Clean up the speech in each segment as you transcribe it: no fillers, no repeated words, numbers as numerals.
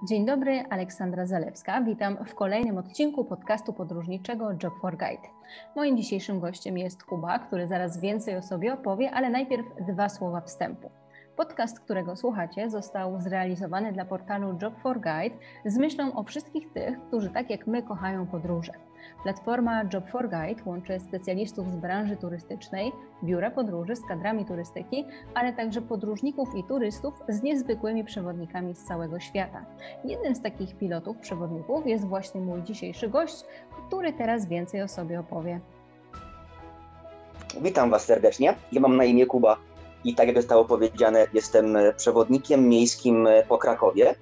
Dzień dobry, Aleksandra Zalewska. Witam w kolejnym odcinku podcastu podróżniczego Job for Guide. Moim dzisiejszym gościem jest Kuba, który zaraz więcej o sobie opowie, ale najpierw 2 słowa wstępu. Podcast, którego słuchacie, został zrealizowany dla portalu Job for Guide z myślą o wszystkich tych, którzy tak jak my kochają podróże. Platforma Job for Guide łączy specjalistów z branży turystycznej, biura podróży z kadrami turystyki, ale także podróżników i turystów z niezwykłymi przewodnikami z całego świata. Jednym z takich pilotów, przewodników jest właśnie mój dzisiejszy gość, który teraz więcej o sobie opowie. Witam Was serdecznie. Ja mam na imię Kuba i tak jak zostało powiedziane, jestem przewodnikiem miejskim po Krakowie.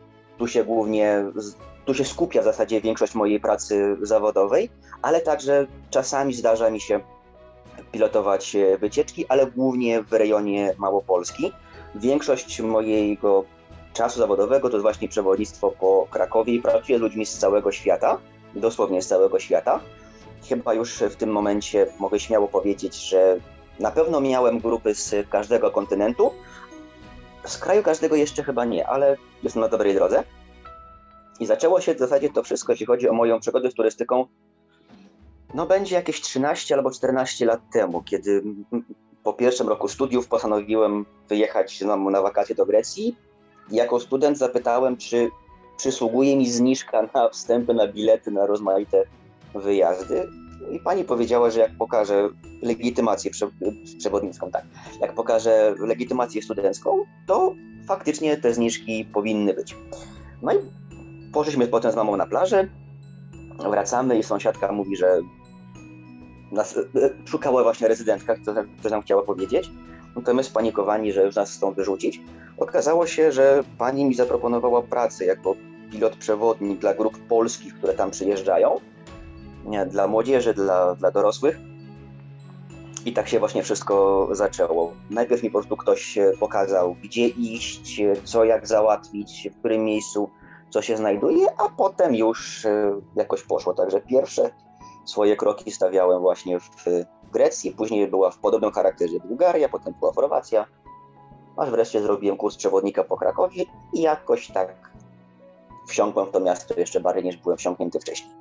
Tu się skupia w zasadzie większość mojej pracy zawodowej, ale także czasami zdarza mi się pilotować wycieczki, ale głównie w rejonie Małopolski. Większość mojego czasu zawodowego to jest właśnie przewodnictwo po Krakowie i pracuję z ludźmi z całego świata, dosłownie z całego świata. Chyba już w tym momencie mogę śmiało powiedzieć, że na pewno miałem grupy z każdego kontynentu. Z kraju każdego jeszcze chyba nie, ale jestem na dobrej drodze. I zaczęło się w zasadzie to wszystko, jeśli chodzi o moją przygodę z turystyką, będzie jakieś 13 albo 14 lat temu, kiedy po pierwszym roku studiów postanowiłem wyjechać na wakacje do Grecji. I jako student zapytałem, czy przysługuje mi zniżka na wstępy, na bilety, na rozmaite wyjazdy. I pani powiedziała, że jak pokażę legitymację przewodnicką, jak pokażę legitymację studencką, to faktycznie te zniżki powinny być. No i poszliśmy potem z mamą na plażę, wracamy i sąsiadka mówi, że nas szukała właśnie rezydentka, co nam chciała powiedzieć. No to my spanikowani, że już nas chcą wyrzucić. Okazało się, że pani mi zaproponowała pracę jako pilot-przewodnik dla grup polskich, które tam przyjeżdżają, dla młodzieży, dla dorosłych. I tak się właśnie wszystko zaczęło. Najpierw mi po prostu ktoś pokazał, gdzie iść, co jak załatwić, w którym miejscu co się znajduje, a potem już jakoś poszło. Także pierwsze swoje kroki stawiałem właśnie w Grecji, później była w podobnym charakterze Bułgaria, potem była Chorwacja, aż wreszcie zrobiłem kurs przewodnika po Krakowie i jakoś tak wsiąkłem w to miasto jeszcze bardziej niż byłem wsiąknięty wcześniej.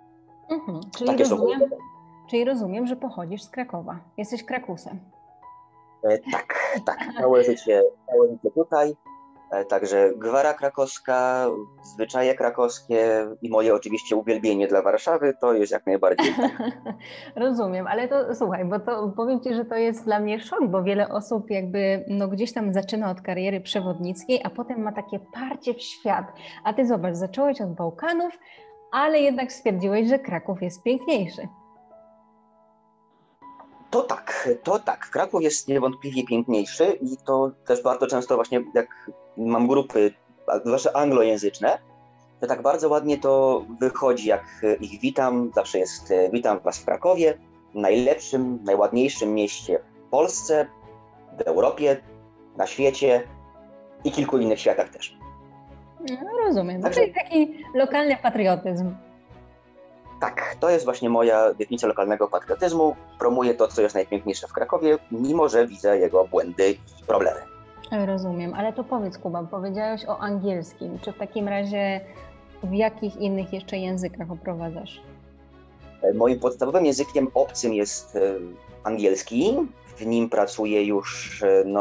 Czyli rozumiem, że pochodzisz z Krakowa. Jesteś Krakusem. Tak. Całe życie tutaj. Także gwara krakowska, zwyczaje krakowskie i moje oczywiście uwielbienie dla Warszawy to jest jak najbardziej tak. Rozumiem, ale to słuchaj, bo to powiem Ci, że to jest dla mnie szok, bo wiele osób jakby gdzieś tam zaczyna od kariery przewodnickiej, a potem ma takie parcie w świat. A Ty zobacz, zacząłeś od Bałkanów, ale jednak stwierdziłeś, że Kraków jest piękniejszy. To tak. Kraków jest niewątpliwie piękniejszy i to też bardzo często właśnie jak mam grupy, zwłaszcza anglojęzyczne, to tak bardzo ładnie to wychodzi, jak ich witam. Zawsze jest witam Was w Krakowie, najlepszym, najładniejszym mieście w Polsce, w Europie, na świecie i kilku innych światach też. No, rozumiem. Także to jest taki lokalny patriotyzm. Tak, to jest właśnie moja definicja lokalnego patriotyzmu. Promuję to, co jest najpiękniejsze w Krakowie, mimo że widzę jego błędy i problemy. Rozumiem, ale to powiedz, Kuba, powiedziałeś o angielskim. Czy w takim razie w jakich innych jeszcze językach oprowadzasz? Moim podstawowym językiem obcym jest angielski. W nim pracuję już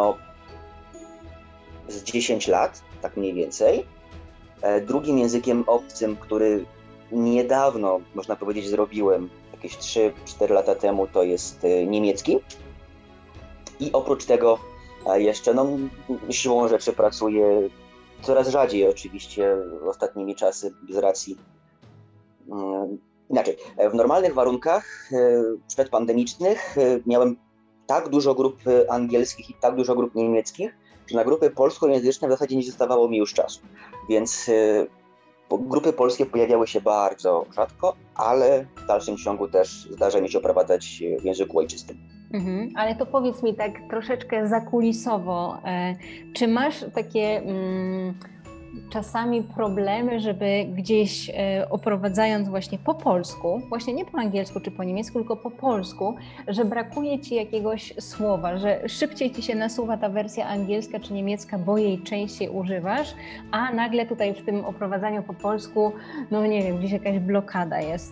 z 10 lat, tak mniej więcej. Drugim językiem obcym, który niedawno, można powiedzieć, zrobiłem, jakieś 3-4 lata temu, to jest niemiecki. I oprócz tego jeszcze siłą rzeczy pracuję coraz rzadziej oczywiście ostatnimi czasy z racji inaczej. W normalnych warunkach przedpandemicznych miałem tak dużo grup angielskich i tak dużo grup niemieckich, że na grupy polskojęzyczne w zasadzie nie zostawało mi już czasu. Więc grupy polskie pojawiały się bardzo rzadko, ale w dalszym ciągu też zdarza mi się oprowadzać w języku ojczystym. Ale to powiedz mi tak troszeczkę zakulisowo, czy masz takie czasami problemy, żeby gdzieś oprowadzając właśnie po polsku, właśnie nie po angielsku czy po niemiecku, tylko po polsku, że brakuje Ci jakiegoś słowa, że szybciej Ci się nasuwa ta wersja angielska czy niemiecka, bo jej częściej używasz, a nagle tutaj w tym oprowadzaniu po polsku, no nie wiem, gdzieś jakaś blokada jest.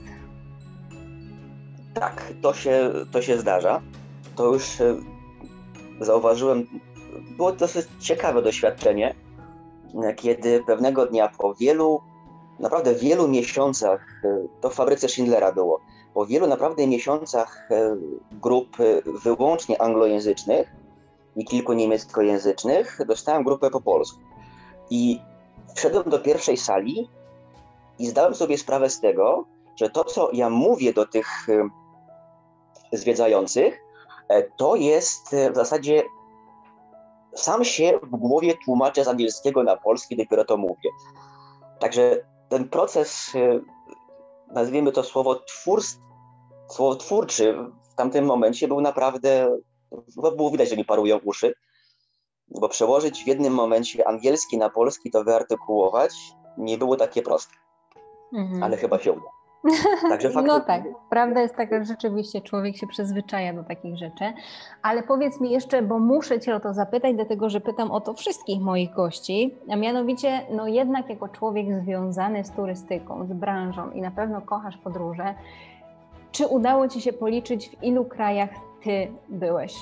Tak, to się zdarza. To już zauważyłem, było to dosyć ciekawe doświadczenie, kiedy pewnego dnia po naprawdę wielu miesiącach, to w fabryce Schindlera było, po wielu naprawdę miesiącach grup wyłącznie anglojęzycznych i kilku niemieckojęzycznych, dostałem grupę po polsku. I wszedłem do pierwszej sali i zdałem sobie sprawę z tego, że to, co ja mówię do tych zwiedzających, to jest w zasadzie sam się w głowie tłumaczę z angielskiego na polski, dopiero to mówię. Także ten proces, nazwijmy to słowotwórczy w tamtym momencie był naprawdę, było widać, że mi parują uszy, bo przełożyć w jednym momencie angielski na polski, to wyartykułować nie było takie proste, ale chyba się uda. Także no tak, prawda jest taka, że rzeczywiście człowiek się przyzwyczaja do takich rzeczy, ale powiedz mi jeszcze, bo muszę Cię o to zapytać, dlatego że pytam o to wszystkich moich gości, a mianowicie, no jednak jako człowiek związany z turystyką, z branżą i na pewno kochasz podróże, czy udało Ci się policzyć, w ilu krajach Ty byłeś?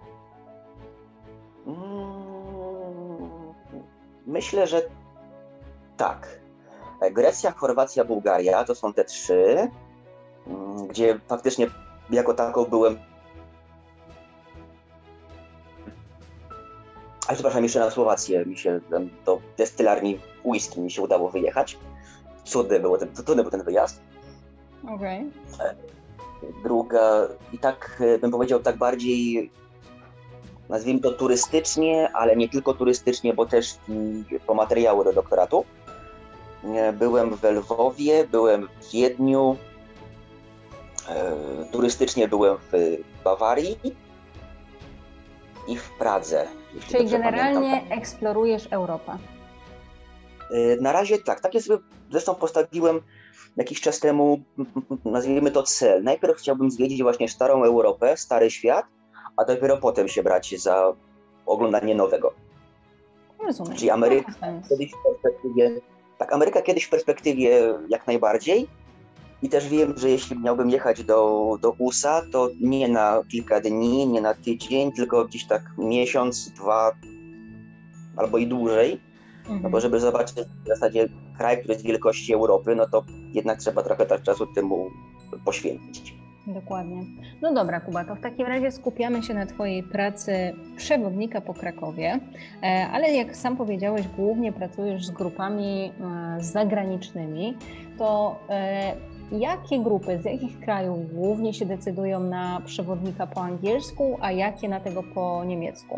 Myślę, że tak. Grecja, Chorwacja, Bułgaria to są te 3, gdzie faktycznie jako taką byłem. Ale przepraszam, jeszcze na Słowację do destylarni whisky mi się udało wyjechać. Trudny był ten wyjazd. Okej. Druga, i tak bym powiedział, tak bardziej, nazwijmy to turystycznie, ale nie tylko turystycznie, bo też po materiału do doktoratu. Byłem w Lwowie, byłem w Wiedniu, turystycznie byłem w Bawarii i w Pradze. Czyli generalnie eksplorujesz Europę? Na razie tak. Takie sobie zresztą postawiłem jakiś czas temu, nazwijmy to cel. Najpierw chciałbym zwiedzić właśnie starą Europę, stary świat, a dopiero potem się brać za oglądanie nowego. Rozumiem. Czyli Ameryka kiedyś w perspektywie. Tak, Ameryka kiedyś w perspektywie jak najbardziej. I też wiem, że jeśli miałbym jechać do USA, to nie na kilka dni, nie na tydzień, tylko gdzieś tak miesiąc, 2 albo i dłużej. No bo żeby zobaczyć w zasadzie kraj, który jest wielkości Europy, no to jednak trzeba trochę tak czasu temu poświęcić. Dokładnie. No dobra, Kuba, to w takim razie skupiamy się na Twojej pracy przewodnika po Krakowie, ale jak sam powiedziałeś, głównie pracujesz z grupami zagranicznymi, to jakie grupy, z jakich krajów głównie się decydują na przewodnika po angielsku, a jakie na tego po niemiecku?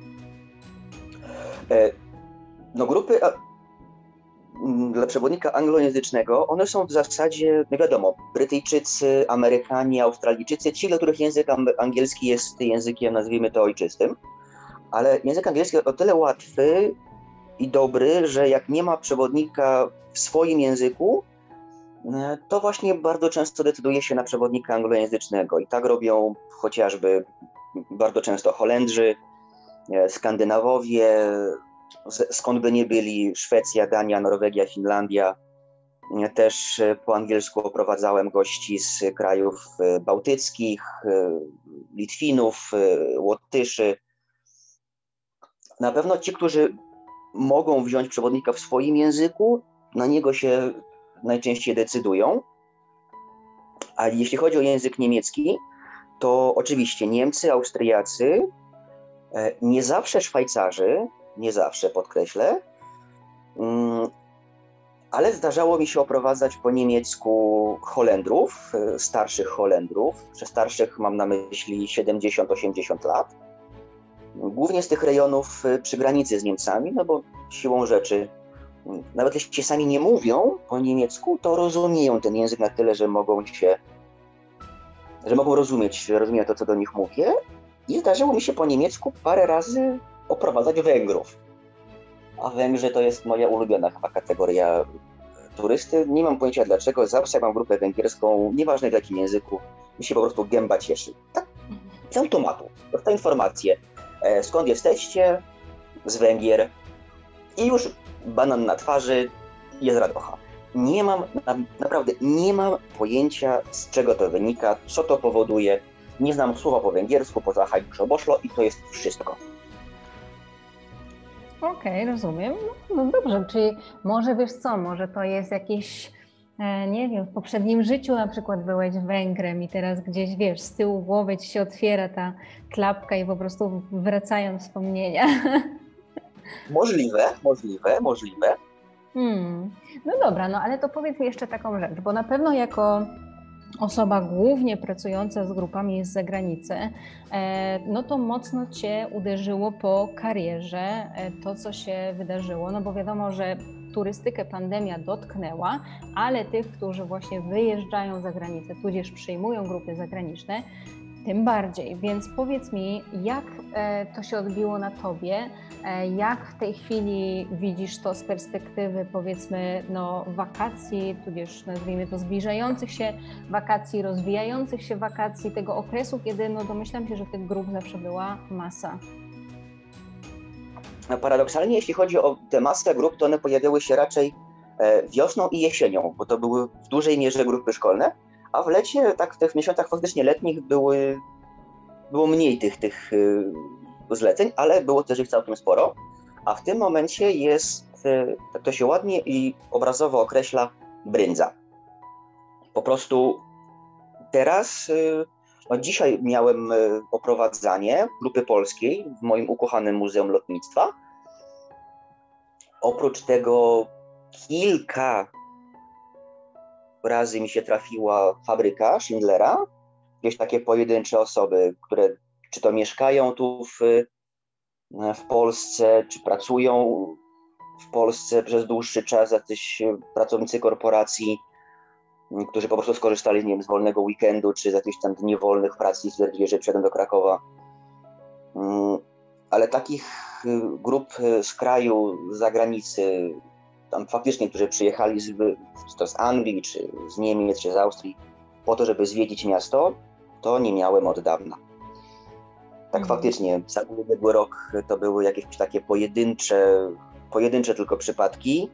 No grupy dla przewodnika anglojęzycznego, one są w zasadzie, no wiadomo, Brytyjczycy, Amerykanie, Australijczycy, ci, dla których język angielski jest językiem, nazwijmy to, ojczystym, ale język angielski jest o tyle łatwy i dobry, że jak nie ma przewodnika w swoim języku, to właśnie bardzo często decyduje się na przewodnika anglojęzycznego i tak robią chociażby bardzo często Holendrzy, Skandynawowie, skąd by nie byli, Szwecja, Dania, Norwegia, Finlandia. Też po angielsku oprowadzałem gości z krajów bałtyckich, Litwinów, Łotyszy. Na pewno ci, którzy mogą wziąć przewodnika w swoim języku, na niego się najczęściej decydują. A jeśli chodzi o język niemiecki, to oczywiście Niemcy, Austriacy, nie zawsze Szwajcarzy, nie zawsze podkreślę, ale zdarzało mi się oprowadzać po niemiecku Holendrów, starszych Holendrów. Przez starszych mam na myśli 70-80 lat. Głównie z tych rejonów przy granicy z Niemcami, no bo siłą rzeczy, nawet jeśli sami nie mówią po niemiecku, to rozumieją ten język na tyle, że mogą rozumieć to, co do nich mówię. I zdarzyło mi się po niemiecku parę razy oprowadzać Węgrów. A Węgrzy to jest moja ulubiona chyba kategoria turysty. Nie mam pojęcia dlaczego. Zawsze jak mam grupę węgierską, nieważne w jakim języku, mi się po prostu gęba cieszy. Tak z automatu. Dostaję informację, skąd jesteście, z Węgier i już banan na twarzy, jest radocha. Nie mam, naprawdę nie mam pojęcia, z czego to wynika, co to powoduje. Nie znam słowa po węgiersku, poza hajduszą boszlo i to jest wszystko. Okej, rozumiem. No dobrze, czyli może wiesz co, może to jest jakieś, nie wiem, w poprzednim życiu na przykład byłeś Węgrem i teraz gdzieś, wiesz, z tyłu głowy ci się otwiera ta klapka i po prostu wracają wspomnienia. Możliwe. No dobra, no ale to powiedz mi jeszcze taką rzecz, bo na pewno jako osoba głównie pracująca z grupami z zagranicy, no to mocno Cię uderzyło po karierze to, co się wydarzyło, no bo wiadomo, że turystykę pandemia dotknęła, ale tych, którzy właśnie wyjeżdżają za granicę, tudzież przyjmują grupy zagraniczne, tym bardziej. Więc powiedz mi, jak to się odbiło na Tobie? Jak w tej chwili widzisz to z perspektywy, powiedzmy, no, wakacji, tudzież nazwijmy to zbliżających się wakacji, rozwijających się wakacji, tego okresu, kiedy no, domyślam się, że tych grup zawsze była masa? Paradoksalnie, jeśli chodzi o tę masę grup, to one pojawiały się raczej wiosną i jesienią, bo to były w dużej mierze grupy szkolne, a w lecie, tak w tych miesiącach faktycznie letnich było mniej tych zleceń, ale było też ich całkiem sporo, a w tym momencie jest, tak to się ładnie i obrazowo określa, bryndza. Po prostu teraz, no dzisiaj miałem oprowadzanie grupy polskiej w moim ukochanym Muzeum Lotnictwa. Oprócz tego kilka razy mi się trafiła fabryka Schindlera, gdzieś takie pojedyncze osoby, które czy to mieszkają tu w Polsce, czy pracują w Polsce przez dłuższy czas, jacyś pracownicy korporacji, którzy po prostu skorzystali, nie wiem, z wolnego weekendu, czy z jakichś tam dni wolnych w pracy i stwierdzili, że przyjadą do Krakowa. Ale takich grup z kraju, z zagranicy, tam faktycznie, którzy przyjechali z Anglii, czy z Niemiec, czy z Austrii, po to, żeby zwiedzić miasto, to nie miałem od dawna. Tak faktycznie, cały ubiegły rok to były jakieś takie pojedyncze tylko przypadki.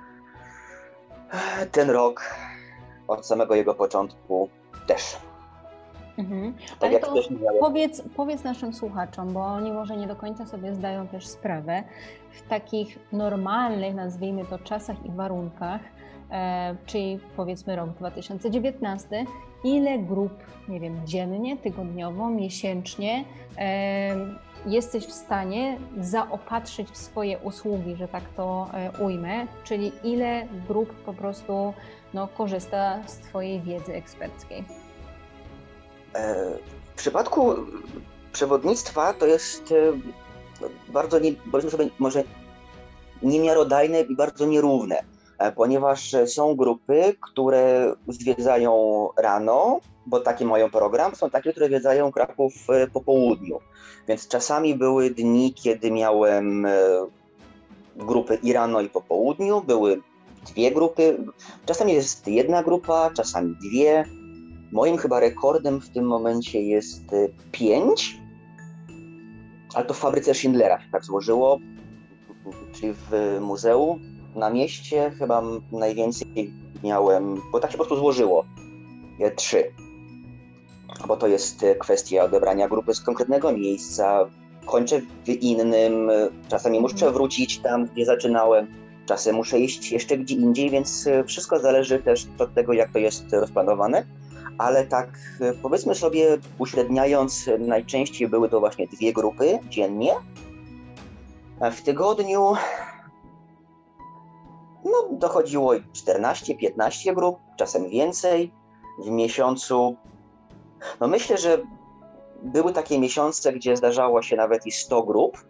Ten rok, od samego jego początku, też. Tak. Ale to powiedz naszym słuchaczom, bo oni może nie do końca sobie zdają też sprawę, w takich normalnych, nazwijmy to, czasach i warunkach, czyli powiedzmy rok 2019, ile grup, nie wiem, dziennie, tygodniowo, miesięcznie jesteś w stanie zaopatrzyć w swoje usługi, że tak to ujmę, czyli ile grup po prostu no, korzysta z Twojej wiedzy eksperckiej? W przypadku przewodnictwa to jest bardzo, powiedzmy sobie, może niemiarodajne i bardzo nierówne, ponieważ są grupy, które zwiedzają rano, bo taki mają program, są takie, które zwiedzają Kraków po południu. Więc czasami były dni, kiedy miałem grupy i rano, i po południu, były dwie grupy, czasami jest jedna grupa, czasami dwie. Moim chyba rekordem w tym momencie jest 5, ale to w fabryce Schindlera się tak złożyło, czyli w muzeum na mieście chyba najwięcej miałem, bo tak się po prostu złożyło, 3. Bo to jest kwestia odebrania grupy z konkretnego miejsca, kończę w innym, czasami muszę wrócić tam, gdzie zaczynałem, czasem muszę iść jeszcze gdzie indziej, więc wszystko zależy też od tego, jak to jest rozplanowane. Ale tak powiedzmy sobie, uśredniając, najczęściej były to właśnie 2 grupy dziennie. A w tygodniu no, dochodziło 14-15 grup, czasem więcej. W miesiącu, no myślę, że były takie miesiące, gdzie zdarzało się nawet i 100 grup.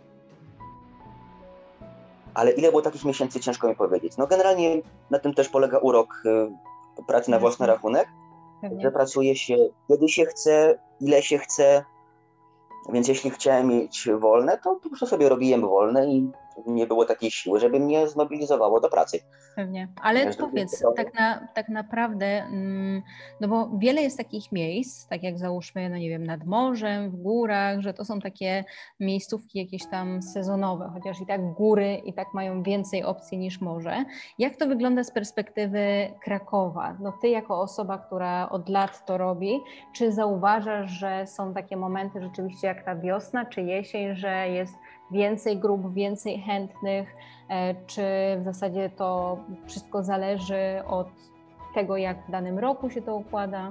Ale ile było takich miesięcy, ciężko mi powiedzieć. No generalnie na tym też polega urok pracy na własny rachunek. Że pracuje się kiedy się chce, ile się chce, więc jeśli chciałem mieć wolne, to po prostu sobie robiłem wolne i nie było takiej siły, żeby mnie zmobilizowało do pracy. Pewnie, ale powiedz, tak naprawdę, no bo wiele jest takich miejsc, tak jak załóżmy, no nie wiem, nad morzem, w górach, że to są takie miejscówki jakieś tam sezonowe, chociaż i tak góry i tak mają więcej opcji niż morze. Jak to wygląda z perspektywy Krakowa? No ty jako osoba, która od lat to robi, czy zauważasz, że są takie momenty rzeczywiście jak ta wiosna czy jesień, że jest więcej grup, więcej chętnych, czy w zasadzie to wszystko zależy od tego, jak w danym roku się to układa?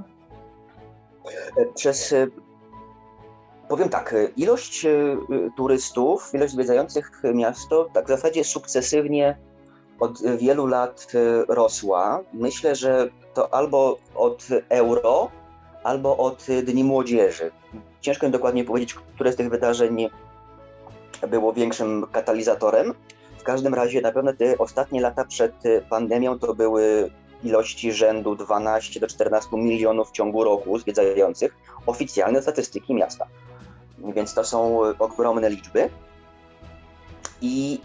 Powiem tak, ilość turystów, ilość zwiedzających miasto tak w zasadzie sukcesywnie od wielu lat rosła. Myślę, że to albo od Euro, albo od Dni Młodzieży. Ciężko mi dokładnie powiedzieć, które z tych wydarzeń było większym katalizatorem. W każdym razie na pewno te ostatnie lata przed pandemią to były ilości rzędu 12 do 14 milionów w ciągu roku zwiedzających, oficjalne statystyki miasta. Więc to są ogromne liczby. I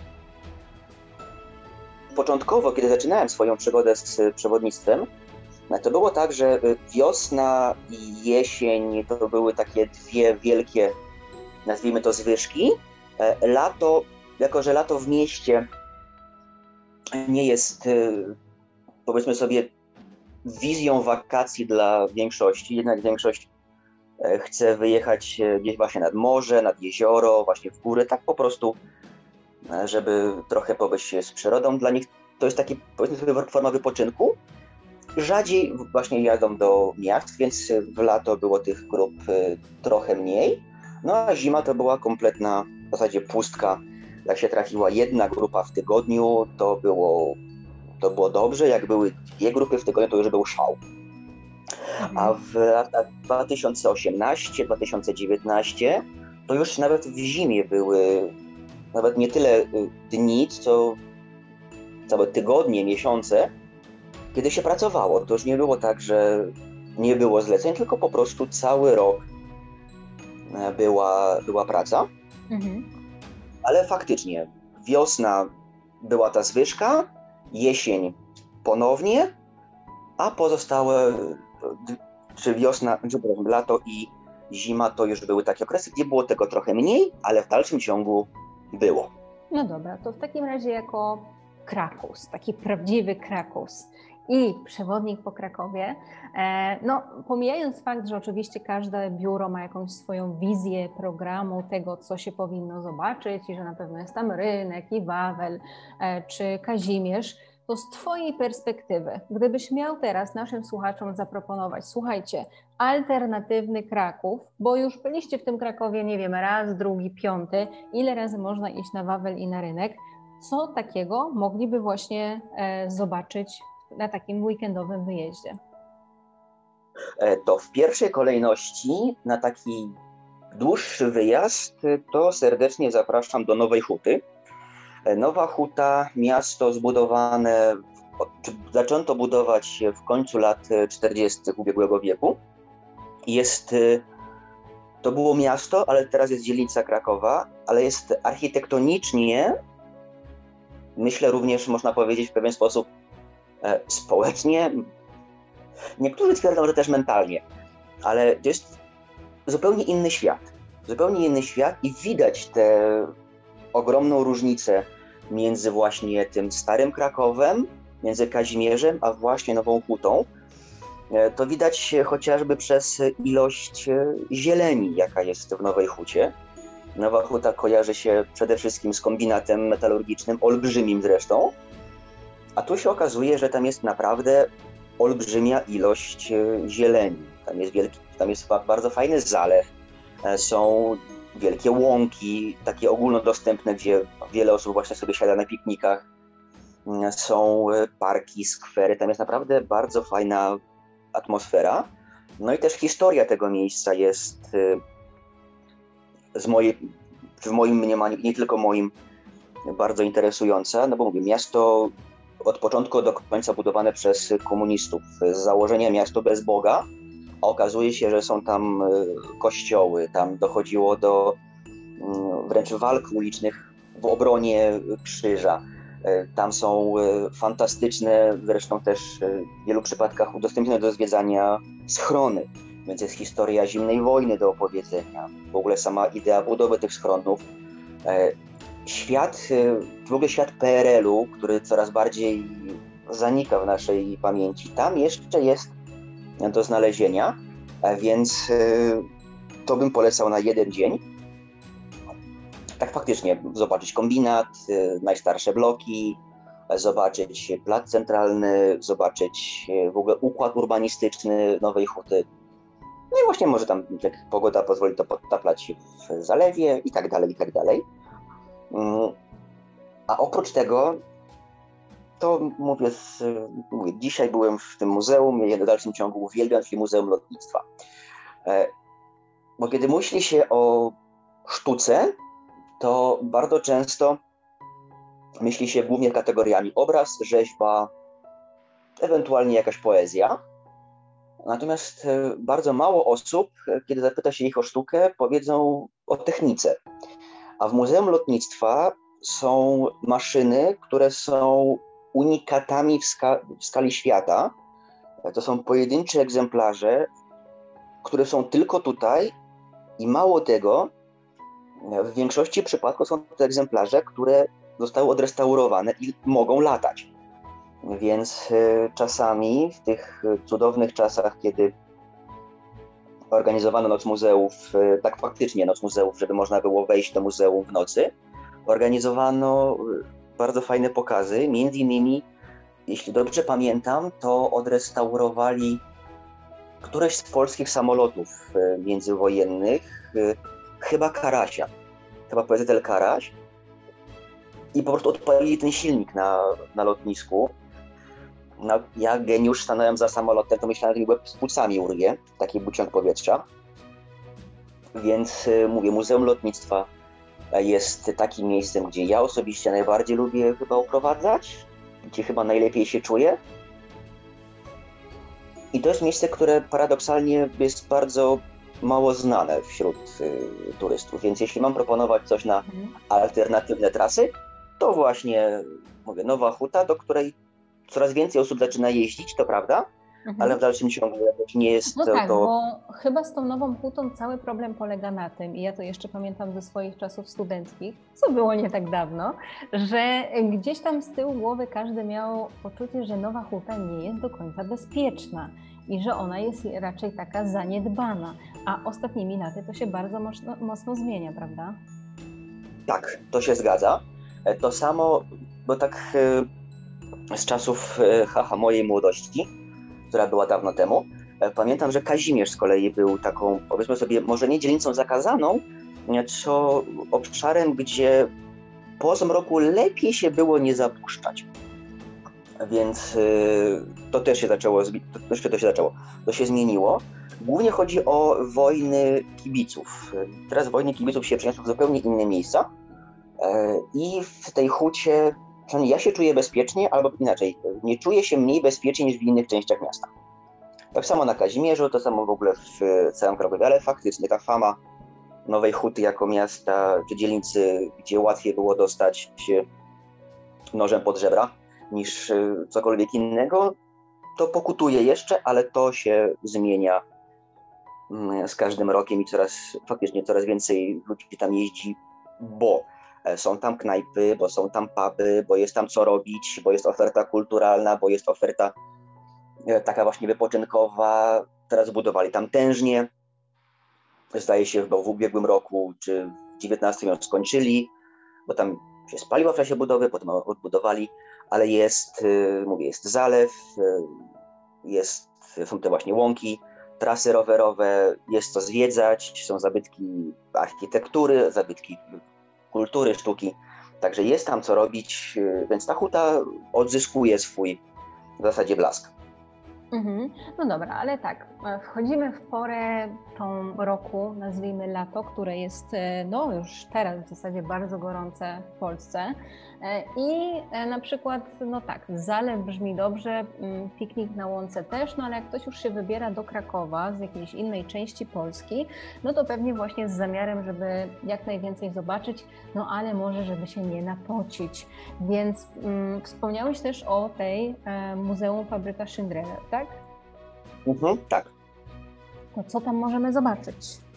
początkowo, kiedy zaczynałem swoją przygodę z przewodnictwem, to było tak, że wiosna i jesień to były takie dwie wielkie, nazwijmy to, zwyżki. Lato, jako że lato w mieście nie jest, powiedzmy sobie, wizją wakacji dla większości, jednak większość chce wyjechać gdzieś właśnie nad morze, nad jezioro, właśnie w góry, tak po prostu, żeby trochę pobyć się z przyrodą. Dla nich to jest taki, powiedzmy sobie, forma wypoczynku. Rzadziej właśnie jadą do miast, więc w lato było tych grup trochę mniej. No a zima to była kompletna w zasadzie pustka. Jak się trafiła jedna grupa w tygodniu, to było dobrze. Jak były dwie grupy w tygodniu, to już był szał. A w latach 2018-2019 to już nawet w zimie były nawet nie tyle dni, co całe tygodnie, miesiące, kiedy się pracowało. To już nie było tak, że nie było zleceń, tylko po prostu cały rok była praca. Ale faktycznie wiosna była ta zwyżka, jesień ponownie, a pozostałe, czy wiosna, lato i zima to już były takie okresy, gdzie było tego trochę mniej, ale w dalszym ciągu było. No dobra, to w takim razie jako Krakus, taki prawdziwy Krakus i przewodnik po Krakowie, no pomijając fakt, że oczywiście każde biuro ma jakąś swoją wizję programu tego, co się powinno zobaczyć i że na pewno jest tam rynek i Wawel czy Kazimierz, to z twojej perspektywy, gdybyś miał teraz naszym słuchaczom zaproponować, słuchajcie, alternatywny Kraków, bo już byliście w tym Krakowie, nie wiem, raz, drugi, piąty, ile razy można iść na Wawel i na rynek, co takiego mogliby właśnie zobaczyć na takim weekendowym wyjeździe? To w pierwszej kolejności na taki dłuższy wyjazd to serdecznie zapraszam do Nowej Huty. Nowa Huta, miasto zbudowane, zaczęto budować w końcu lat 40. ubiegłego wieku. To było miasto, ale teraz jest dzielnica Krakowa, ale jest architektonicznie, myślę również, można powiedzieć, w pewien sposób społecznie. Niektórzy twierdzą, że też mentalnie, ale to jest zupełnie inny świat. Zupełnie inny świat i widać tę ogromną różnicę między właśnie tym starym Krakowem, między Kazimierzem, a właśnie Nową Hutą. To widać chociażby przez ilość zieleni, jaka jest w Nowej Hucie. Nowa Huta kojarzy się przede wszystkim z kombinatem metalurgicznym, olbrzymim zresztą, a tu się okazuje, że tam jest naprawdę olbrzymia ilość zieleni. Tam jest bardzo fajny zalew, są wielkie łąki, takie ogólnodostępne, gdzie wiele osób właśnie sobie siada na piknikach. Są parki, skwery, tam jest naprawdę bardzo fajna atmosfera. No i też historia tego miejsca jest w moim mniemaniu, nie tylko moim, bardzo interesująca, no bo mówię, miasto od początku do końca budowane przez komunistów. Z założenia miasto bez Boga, a okazuje się, że są tam kościoły, tam dochodziło do wręcz walk ulicznych w obronie krzyża. Tam są fantastyczne, zresztą też w wielu przypadkach udostępnione do zwiedzania schrony, więc jest historia zimnej wojny do opowiedzenia. W ogóle sama idea budowy tych schronów. W ogóle świat PRL-u, który coraz bardziej zanika w naszej pamięci, tam jeszcze jest do znalezienia, więc to bym polecał na jeden dzień. Tak faktycznie zobaczyć kombinat, najstarsze bloki, zobaczyć plac centralny, zobaczyć w ogóle układ urbanistyczny Nowej Huty. No i właśnie może tam, jak pogoda pozwoli, to potaplać w zalewie i tak dalej, i tak dalej. A oprócz tego, to mówię, dzisiaj byłem w tym muzeum, ja w dalszym ciągu uwielbiam się Muzeum Lotnictwa. Bo kiedy myśli się o sztuce, to bardzo często myśli się głównie kategoriami obraz, rzeźba, ewentualnie jakaś poezja. Natomiast bardzo mało osób, kiedy zapyta się ich o sztukę, powiedzą o technice. A w Muzeum Lotnictwa są maszyny, które są unikatami w skali świata. To są pojedyncze egzemplarze, które są tylko tutaj i mało tego, w większości przypadków są to egzemplarze, które zostały odrestaurowane i mogą latać. Więc czasami w tych cudownych czasach, kiedy organizowano Noc Muzeów, tak faktycznie Noc Muzeów, żeby można było wejść do muzeum w nocy, organizowano bardzo fajne pokazy. Między innymi, jeśli dobrze pamiętam, to odrestaurowali któreś z polskich samolotów międzywojennych, chyba Karasia, chyba PZL Karaś, i po prostu odpalili ten silnik na lotnisku. No, ja, geniusz, stanąłem za samolotem, to myślałem, że mi łeb z płucami urwie, taki buciąg powietrza. Więc mówię, Muzeum Lotnictwa jest takim miejscem, gdzie ja osobiście najbardziej lubię chyba oprowadzać, gdzie chyba najlepiej się czuję. I to jest miejsce, które paradoksalnie jest bardzo mało znane wśród turystów, więc jeśli mam proponować coś na alternatywne trasy, to właśnie, mówię, Nowa Huta, do której coraz więcej osób zaczyna jeździć, to prawda, ale w dalszym ciągu jakoś nie jest no tak, to... bo chyba z tą Nową Hutą cały problem polega na tym, i ja to jeszcze pamiętam ze swoich czasów studenckich, co było nie tak dawno, że gdzieś tam z tyłu głowy każdy miał poczucie, że Nowa Huta nie jest do końca bezpieczna i że ona jest raczej taka zaniedbana, a ostatnimi laty to się bardzo mocno zmienia, prawda? Tak, to się zgadza. To samo, bo tak z czasów mojej młodości, która była dawno temu, pamiętam, że Kazimierz z kolei był taką, powiedzmy sobie, może nie dzielnicą zakazaną, co obszarem, gdzie po zmroku lepiej się było nie zapuszczać. Więc to też się zaczęło, to się zmieniło. Głównie chodzi o wojny kibiców. Teraz wojny kibiców się przeniosły w zupełnie inne miejsca i w tej hucie ja się czuję bezpiecznie, albo inaczej, nie czuję się mniej bezpiecznie niż w innych częściach miasta. Tak samo na Kazimierzu, to samo w ogóle w całym Krakowie, ale faktycznie ta fama Nowej Huty jako miasta czy dzielnicy, gdzie łatwiej było dostać się nożem pod żebra niż cokolwiek innego, to pokutuje jeszcze, ale to się zmienia z każdym rokiem i faktycznie coraz więcej ludzi tam jeździ, bo są tam knajpy, bo są tam puby, bo jest tam co robić, bo jest oferta kulturalna, bo jest oferta taka właśnie wypoczynkowa. Teraz budowali tam tężnię. Zdaje się, chyba w ubiegłym roku czy w 19 ją skończyli, bo tam się spaliła w czasie budowy, potem odbudowali, ale jest zalew, są te właśnie łąki, trasy rowerowe, jest co zwiedzać, są zabytki architektury, zabytki kultury, sztuki, także jest tam co robić, więc ta huta odzyskuje swój w zasadzie blask. No dobra, ale tak, wchodzimy w porę tą roku, nazwijmy lato, które jest no już teraz w zasadzie bardzo gorące w Polsce i na przykład, no tak, zalew brzmi dobrze, piknik na łące też, no ale jak ktoś już się wybiera do Krakowa z jakiejś innej części Polski, no to pewnie właśnie z zamiarem, żeby jak najwięcej zobaczyć, no ale może żeby się nie napocić, więc wspomniałeś też o tej Muzeum Fabryka Schindlera, tak? Tak. To co tam możemy zobaczyć?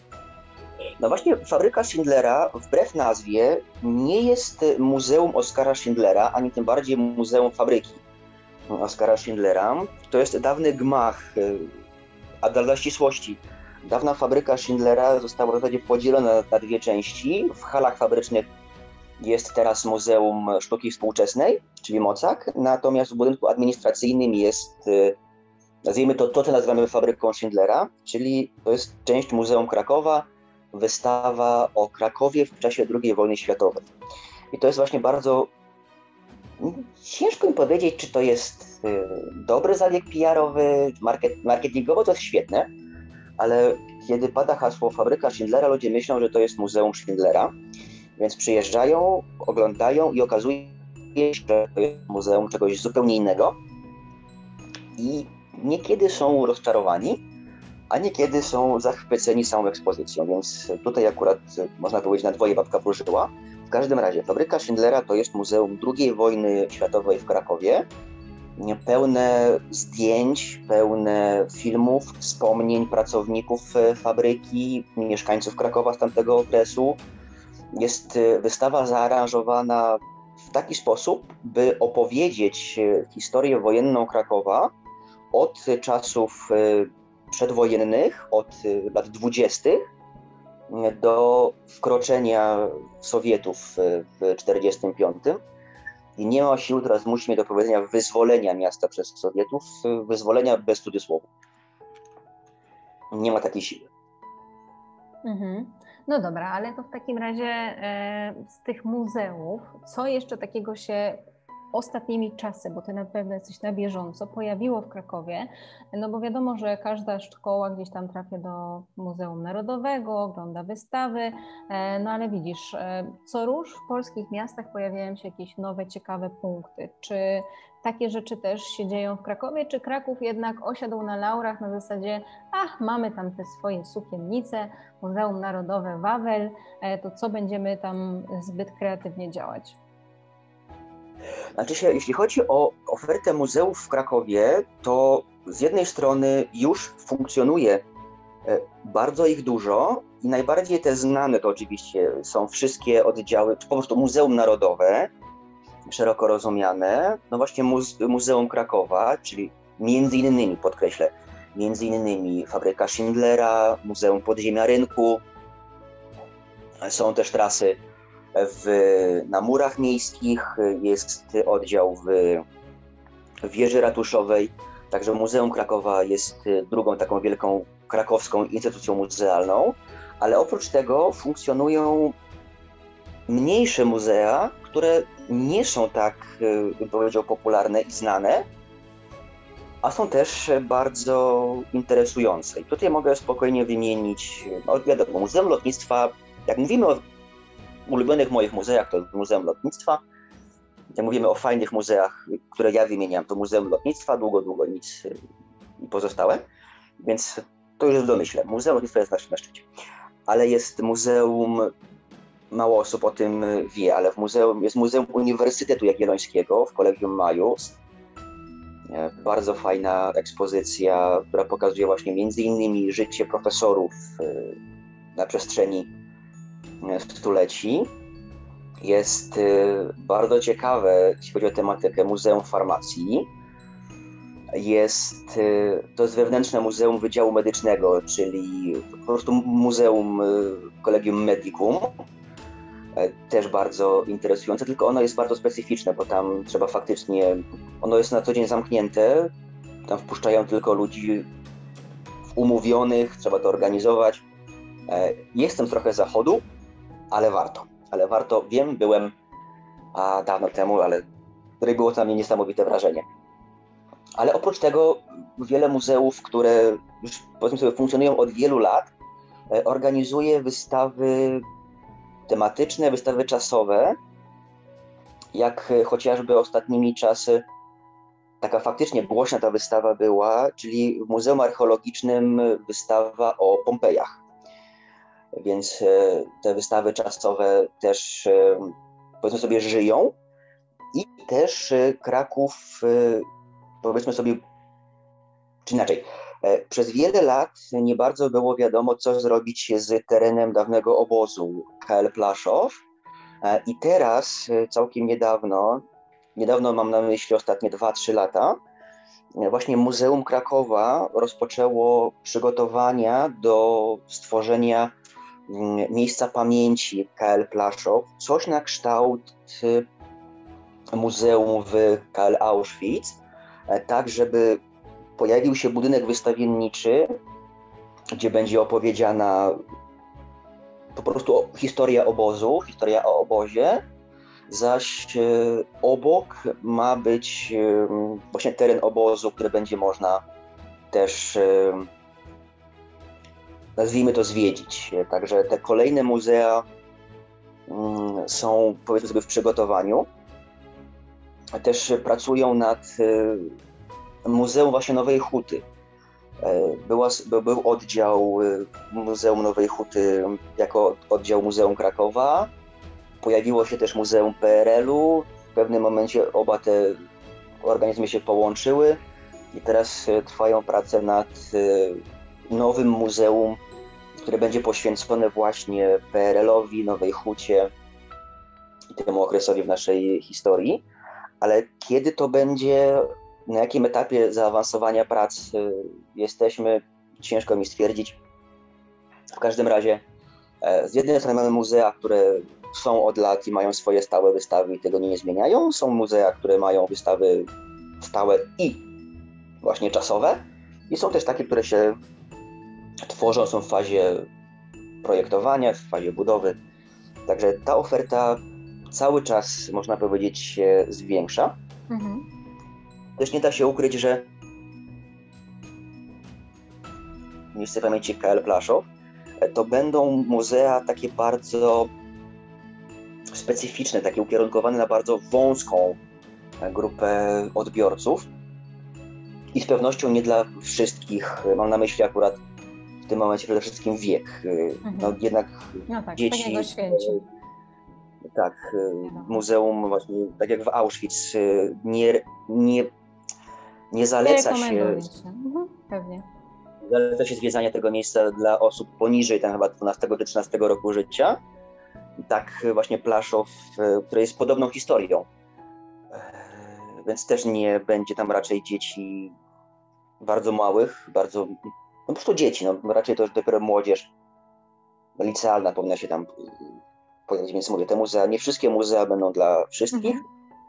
No właśnie, Fabryka Schindlera, wbrew nazwie, nie jest Muzeum Oskara Schindlera, ani tym bardziej Muzeum Fabryki Oskara Schindlera. To jest dawny gmach, a dla ścisłości, dawna Fabryka Schindlera została w zasadzie podzielona na dwie części. W halach fabrycznych jest teraz Muzeum Sztuki Współczesnej, czyli Mocak, natomiast w budynku administracyjnym jest, nazwijmy to, co nazywamy Fabryką Schindlera, czyli to jest część Muzeum Krakowa, wystawa o Krakowie w czasie II wojny światowej. I to jest właśnie bardzo... Ciężko mi powiedzieć, czy to jest dobry zabieg PR-owy, marketingowo to jest świetne, ale kiedy pada hasło Fabryka Schindlera, ludzie myślą, że to jest Muzeum Schindlera, więc przyjeżdżają, oglądają i okazuje się, że to jest muzeum czegoś zupełnie innego. I niekiedy są rozczarowani, a niekiedy są zachwyceni samą ekspozycją, więc tutaj akurat można powiedzieć na dwoje babka wróżyła. W każdym razie Fabryka Schindlera to jest muzeum II wojny światowej w Krakowie, pełne zdjęć, pełne filmów, wspomnień pracowników fabryki, mieszkańców Krakowa z tamtego okresu. Jest wystawa zaaranżowana w taki sposób, by opowiedzieć historię wojenną Krakowa od czasów przedwojennych, od lat 20. do wkroczenia Sowietów w 1945. I nie ma sił, teraz zmusi mnie do powiedzenia, wyzwolenia miasta przez Sowietów, wyzwolenia bez cudzysłowu. Nie ma takiej siły. No dobra, ale to w takim razie z tych muzeów, co jeszcze takiego się ostatnimi czasy, bo ty na pewno jesteś na bieżąco, pojawiło w Krakowie, no bo wiadomo, że każda szkoła gdzieś tam trafia do Muzeum Narodowego, ogląda wystawy, no ale widzisz, co rusz w polskich miastach pojawiają się jakieś nowe, ciekawe punkty. Czy takie rzeczy też się dzieją w Krakowie, czy Kraków jednak osiadł na laurach na zasadzie, mamy tam te swoje sukiennice, Muzeum Narodowe Wawel, to co będziemy tam zbyt kreatywnie działać? Znaczy się, jeśli chodzi o ofertę muzeów w Krakowie, to z jednej strony już funkcjonuje bardzo ich dużo i najbardziej te znane to oczywiście są wszystkie oddziały, czy po prostu Muzeum Narodowe, szeroko rozumiane, no właśnie Muzeum Krakowa, czyli między innymi, podkreślę, między innymi Fabryka Schindlera, Muzeum Podziemia Rynku, są też trasy na murach miejskich, jest oddział w wieży ratuszowej, także Muzeum Krakowa jest drugą taką wielką krakowską instytucją muzealną, ale oprócz tego funkcjonują mniejsze muzea, które nie są tak, bym powiedział, popularne i znane, a są też bardzo interesujące. I tutaj mogę spokojnie wymienić, no wiadomo, Muzeum Lotnictwa, jak mówimy o ulubionych moich muzeach, to Muzeum Lotnictwa. Jak mówimy o fajnych muzeach, które ja wymieniam, to Muzeum Lotnictwa, długo nic i pozostałe. Więc to już w domyśle. Muzeum Lotnictwa jest na szczycie. Ale jest muzeum, mało osób o tym wie, ale jest Muzeum Uniwersytetu Jagiellońskiego w Collegium Maius. Bardzo fajna ekspozycja, która pokazuje właśnie między innymi życie profesorów na przestrzeni stuleci. Jest bardzo ciekawe, jeśli chodzi o tematykę, Muzeum Farmacji. To jest wewnętrzne Muzeum Wydziału Medycznego, czyli po prostu Muzeum Collegium Medicum. Też bardzo interesujące, tylko ono jest bardzo specyficzne, bo tam trzeba faktycznie, ono jest na co dzień zamknięte, tam wpuszczają tylko ludzi umówionych, trzeba to organizować. Jestem trochę z zachodu, ale warto. Wiem, byłem dawno temu, ale było to na mnie niesamowite wrażenie. Ale oprócz tego wiele muzeów, które już powiedzmy sobie funkcjonują od wielu lat, organizuje wystawy tematyczne, wystawy czasowe, jak chociażby ostatnimi czasy taka faktycznie głośna ta wystawa była, czyli w Muzeum Archeologicznym wystawa o Pompejach. Więc te wystawy czasowe też powiedzmy sobie żyją i też Kraków powiedzmy sobie, czy inaczej, przez wiele lat nie bardzo było wiadomo, co zrobić z terenem dawnego obozu KL Plaszow. I teraz, całkiem niedawno mam na myśli ostatnie 2-3 lata, właśnie Muzeum Krakowa rozpoczęło przygotowania do stworzenia miejsca pamięci KL Plaszow, coś na kształt muzeum w KL Auschwitz, tak żeby pojawił się budynek wystawienniczy, gdzie będzie opowiedziana po prostu historia obozu, historia o obozie, zaś obok ma być właśnie teren obozu, który będzie można też, nazwijmy to, zwiedzić. Także te kolejne muzea są, powiedzmy sobie, w przygotowaniu. Też pracują nad Muzeum właśnie Nowej Huty. Był oddział Muzeum Nowej Huty jako oddział Muzeum Krakowa. Pojawiło się też Muzeum PRL-u. W pewnym momencie oba te organizmy się połączyły i teraz trwają prace nad nowym muzeum, które będzie poświęcone właśnie PRL-owi, Nowej Hucie i temu okresowi w naszej historii. Ale kiedy to będzie, na jakim etapie zaawansowania prac jesteśmy, ciężko mi stwierdzić. W każdym razie z jednej strony mamy muzea, które są od lat i mają swoje stałe wystawy i tego nie zmieniają. Są muzea, które mają wystawy stałe i właśnie czasowe. I są też takie, które się tworzą, są w fazie projektowania, w fazie budowy. Także ta oferta cały czas, można powiedzieć, się zwiększa. Też nie da się ukryć, że miejsce pamięci KL Plaszow to będą muzea takie bardzo specyficzne, takie ukierunkowane na bardzo wąską grupę odbiorców i z pewnością nie dla wszystkich. Mam na myśli akurat w tym momencie przede wszystkim wiek. No, jednak tak, dzieci... takiego święci. Tak, muzeum właśnie, tak jak w Auschwitz, nie zaleca się... Pewnie. Zaleca się zwiedzania tego miejsca dla osób poniżej tam chyba 12 czy 13 roku życia. Tak właśnie Plaszow, który jest podobną historią. Więc też nie będzie tam raczej dzieci bardzo małych, po prostu dzieci, raczej to już dopiero młodzież licealna powinna się tam pojawić, więc mówię, te muzea, nie wszystkie muzea będą dla wszystkich,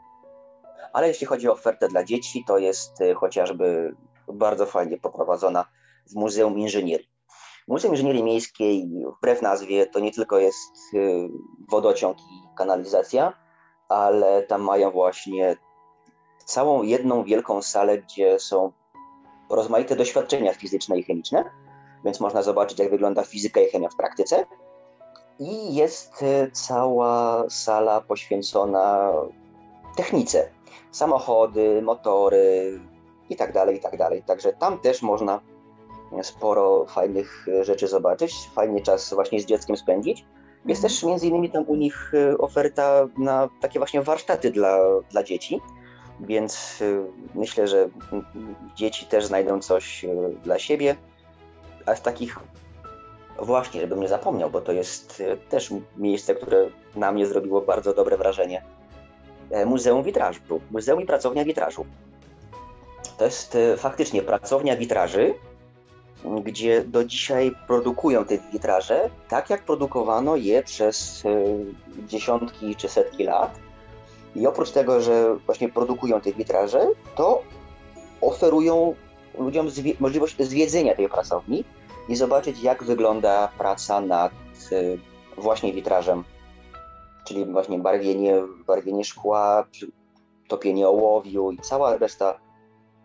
ale jeśli chodzi o ofertę dla dzieci, to jest chociażby bardzo fajnie poprowadzona w Muzeum Inżynierii. Muzeum Inżynierii Miejskiej, wbrew nazwie, to nie tylko jest wodociąg i kanalizacja, ale tam mają właśnie całą jedną wielką salę, gdzie są rozmaite doświadczenia fizyczne i chemiczne, więc można zobaczyć, jak wygląda fizyka i chemia w praktyce. I jest cała sala poświęcona technice, samochody, motory i tak dalej. Także tam też można sporo fajnych rzeczy zobaczyć, fajnie czas właśnie z dzieckiem spędzić. Jest też między innymi tam u nich oferta na takie właśnie warsztaty dla dzieci, więc myślę, że dzieci też znajdą coś dla siebie. A z takich właśnie, żebym nie zapomniał, bo to jest też miejsce, które na mnie zrobiło bardzo dobre wrażenie. Muzeum Witrażu, Muzeum i Pracownia Witrażu. To jest faktycznie pracownia witraży, gdzie do dzisiaj produkują te witraże, tak jak produkowano je przez dziesiątki czy setki lat. I oprócz tego, że właśnie produkują te witraże, to oferują ludziom możliwość zwiedzenia tej pracowni i zobaczyć, jak wygląda praca nad właśnie witrażem, czyli właśnie barwienie szkła, topienie ołowiu i cała reszta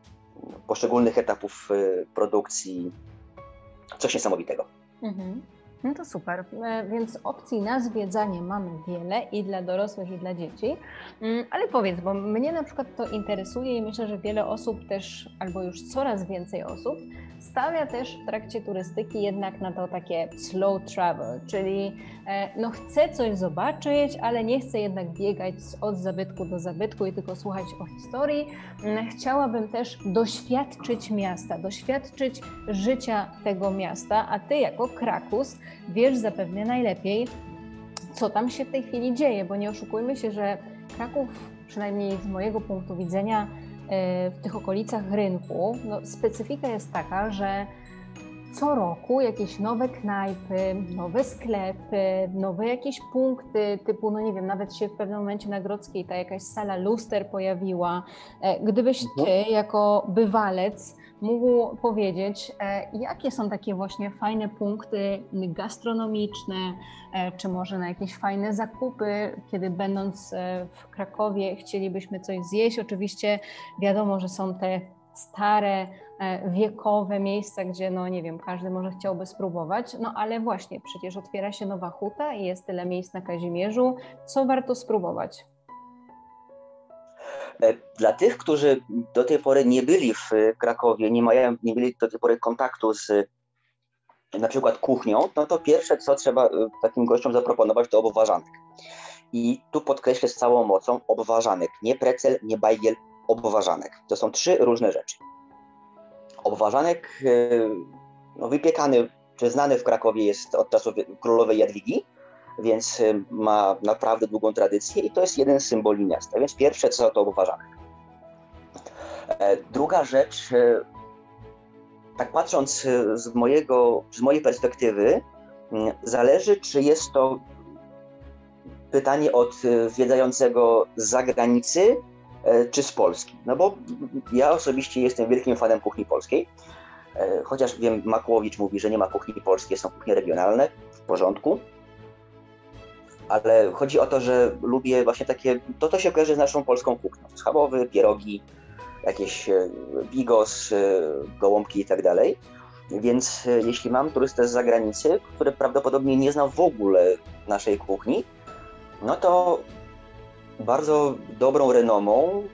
poszczególnych etapów produkcji. Coś niesamowitego. No to super, więc opcji na zwiedzanie mamy wiele i dla dorosłych, i dla dzieci, ale powiedz, bo mnie na przykład to interesuje i myślę, że wiele osób też, albo już coraz więcej osób, stawia też w trakcie turystyki jednak na to takie slow travel, czyli no chcę coś zobaczyć, ale nie chcę jednak biegać od zabytku do zabytku i tylko słuchać o historii. Chciałabym też doświadczyć miasta, doświadczyć życia tego miasta, a ty jako Krakus wiesz zapewne najlepiej, co tam się w tej chwili dzieje, bo nie oszukujmy się, że Kraków, przynajmniej z mojego punktu widzenia, w tych okolicach rynku, no, specyfika jest taka, że co roku jakieś nowe knajpy, nowe sklepy, nowe jakieś punkty, typu, no nie wiem, nawet się w pewnym momencie na Grodzkiej ta jakaś sala luster pojawiła. Gdybyś ty jako bywalec mógł powiedzieć, jakie są takie właśnie fajne punkty gastronomiczne, czy może na jakieś fajne zakupy, kiedy będąc w Krakowie chcielibyśmy coś zjeść. Oczywiście wiadomo, że są te stare, wiekowe miejsca, gdzie no nie wiem, każdy może chciałby spróbować, no ale właśnie przecież otwiera się nowa huta i jest tyle miejsc na Kazimierzu, co warto spróbować? Dla tych, którzy do tej pory nie byli w Krakowie, nie mieli do tej pory kontaktu z na przykład kuchnią, no to pierwsze, co trzeba takim gościom zaproponować, to obwarzanek. I tu podkreślę z całą mocą obwarzanek, nie precel, nie bajgiel, obwarzanek. To są 3 różne rzeczy. Obwarzanek no, wypiekany czy znany w Krakowie jest od czasów królowej Jadwigi, więc ma naprawdę długą tradycję i to jest jeden z symboli miasta. Więc pierwsze co to obwarzanek. Druga rzecz, tak patrząc z mojej perspektywy, zależy, czy jest to pytanie od zwiedzającego z zagranicy, czy z Polski. No bo ja osobiście jestem wielkim fanem kuchni polskiej, chociaż wiem, Makłowicz mówi, że nie ma kuchni polskiej, są kuchnie regionalne, w porządku, ale chodzi o to, że lubię właśnie takie, to się kojarzy z naszą polską kuchnią, schabowy, pierogi, jakieś bigos, gołąbki i tak dalej, więc jeśli mam turystę z zagranicy, który prawdopodobnie nie zna w ogóle naszej kuchni, no to bardzo dobrą renomą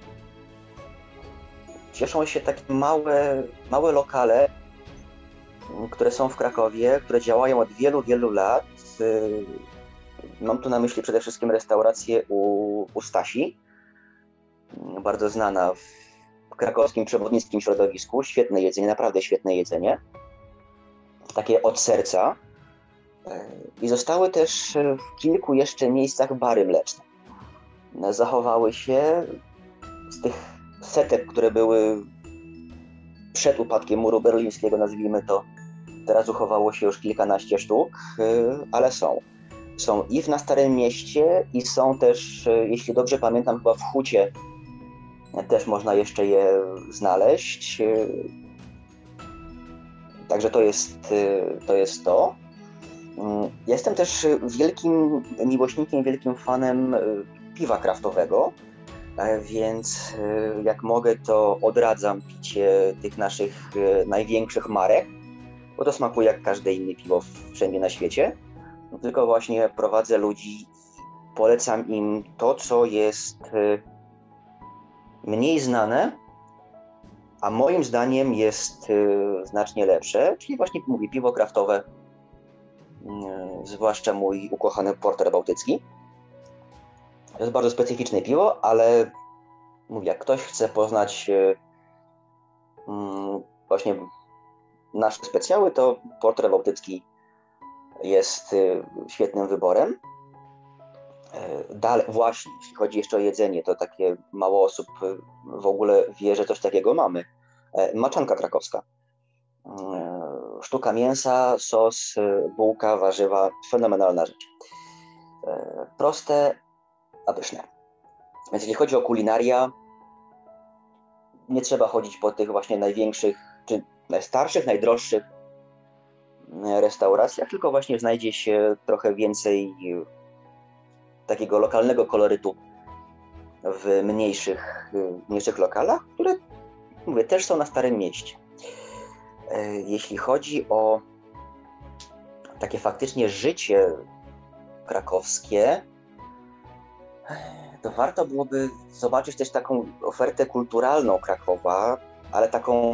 cieszą się takie małe lokale, które są w Krakowie, które działają od wielu, wielu lat. Mam tu na myśli przede wszystkim restaurację u Stasi, bardzo znana w krakowskim przewodnickim środowisku. Świetne jedzenie, naprawdę świetne jedzenie. Takie od serca. I zostały też w kilku jeszcze miejscach bary mleczne. Zachowały się z tych setek, które były przed upadkiem muru berlińskiego, nazwijmy to, teraz uchowało się już kilkanaście sztuk, ale są. Są i na Starym Mieście i są też, jeśli dobrze pamiętam, chyba w Hucie też można jeszcze je znaleźć. Także to jest to. Jestem też wielkim miłośnikiem, wielkim fanem piwa kraftowego, więc jak mogę, to odradzam picie tych naszych największych marek, bo to smakuje jak każde inne piwo wszędzie na świecie. Tylko właśnie prowadzę ludzi, polecam im to, co jest mniej znane, a moim zdaniem jest znacznie lepsze, czyli właśnie mówię piwo kraftowe, zwłaszcza mój ukochany porter bałtycki. To jest bardzo specyficzne piwo, ale mówię, jak ktoś chce poznać właśnie nasze specjały, to porter bałtycki jest świetnym wyborem. Dalej, właśnie, jeśli chodzi jeszcze o jedzenie, to takie mało osób w ogóle wie, że coś takiego mamy. Maczanka krakowska. Sztuka mięsa, sos, bułka, warzywa, fenomenalna rzecz. Proste, a pyszne. Więc jeśli chodzi o kulinaria, nie trzeba chodzić po tych właśnie największych, czy najstarszych, najdroższych restauracjach, tylko właśnie znajdzie się trochę więcej takiego lokalnego kolorytu w mniejszych lokalach, które mówię, też są na Starym Mieście. Jeśli chodzi o takie faktycznie życie krakowskie, to warto byłoby zobaczyć też taką ofertę kulturalną Krakowa, ale taką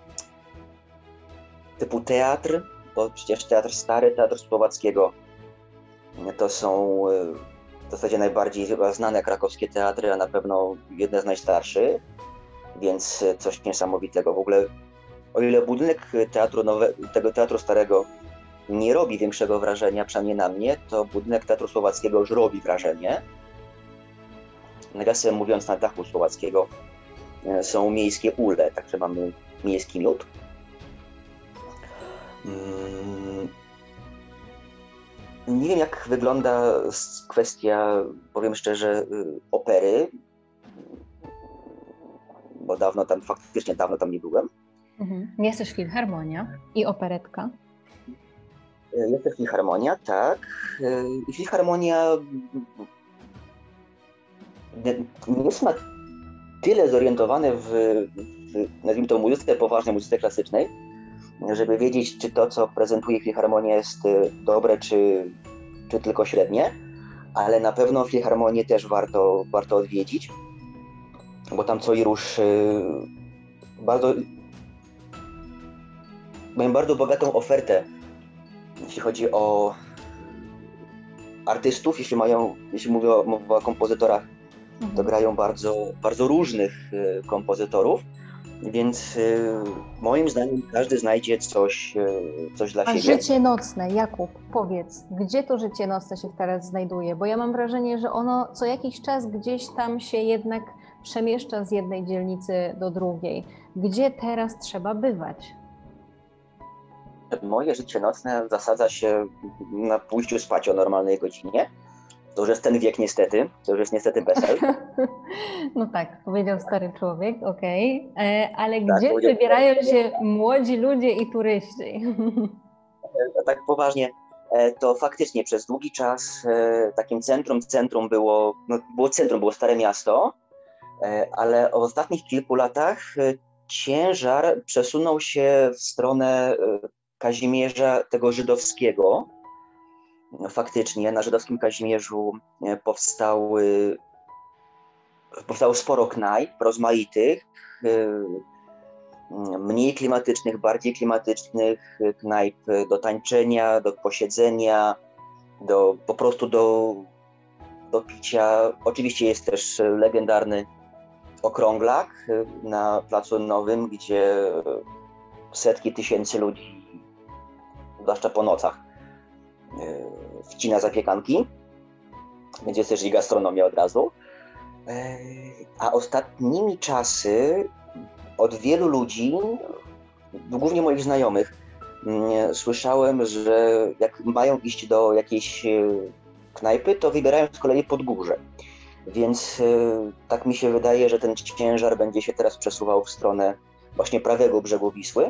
typu teatr, bo przecież Teatr Stary, Teatr Słowackiego to są w zasadzie najbardziej chyba znane krakowskie teatry, a na pewno jedne z najstarszych, więc coś niesamowitego. W ogóle o ile budynek tego Teatru Starego nie robi większego wrażenia, przynajmniej na mnie, to budynek Teatru Słowackiego już robi wrażenie. Nawiasem mówiąc, na dachu Słowackiego są miejskie ule, także mamy miejski miód. Nie wiem, jak wygląda kwestia, powiem szczerze, opery, bo faktycznie dawno tam nie byłem. Jest też filharmonia i operetka. Jest też filharmonia, tak. I filharmonia nie jest na tyle zorientowane w nazwijmy to, muzyce poważnej, muzyce klasycznej, żeby wiedzieć, czy to, co prezentuje filharmonia, jest dobre, czy tylko średnie, ale na pewno filharmonię też warto odwiedzić, bo tam co i rusz mają bardzo bogatą ofertę, jeśli chodzi o artystów, jeśli mówię o kompozytorach, to grają bardzo, bardzo różnych kompozytorów, więc moim zdaniem każdy znajdzie coś dla siebie. A życie nocne, Jakub, powiedz, gdzie to życie nocne się teraz znajduje? Bo ja mam wrażenie, że ono co jakiś czas gdzieś tam się jednak przemieszcza z jednej dzielnicy do drugiej. Gdzie teraz trzeba bywać? Moje życie nocne zasadza się na pójściu spać o normalnej godzinie. To już jest ten wiek niestety, to już jest niestety PESEL. No tak, powiedział stary człowiek, okej. Ale tak, gdzie wybierają się młodzi ludzie i turyści? Tak poważnie, to faktycznie przez długi czas takim centrum było Stare Miasto, ale w ostatnich kilku latach ciężar przesunął się w stronę Kazimierza tego żydowskiego. Faktycznie na żydowskim Kazimierzu powstało sporo knajp rozmaitych, mniej klimatycznych, bardziej klimatycznych, knajp do tańczenia, do posiedzenia, po prostu do picia. Oczywiście jest też legendarny okrąglak na Placu Nowym, gdzie setki tysięcy ludzi, zwłaszcza po nocach, wcina zapiekanki, więc jest też i gastronomia od razu. A ostatnimi czasy od wielu ludzi, głównie moich znajomych, słyszałem, że jak mają iść do jakiejś knajpy, to wybierają z kolei Podgórze. Więc tak mi się wydaje, że ten ciężar będzie się teraz przesuwał w stronę właśnie prawego brzegu Wisły.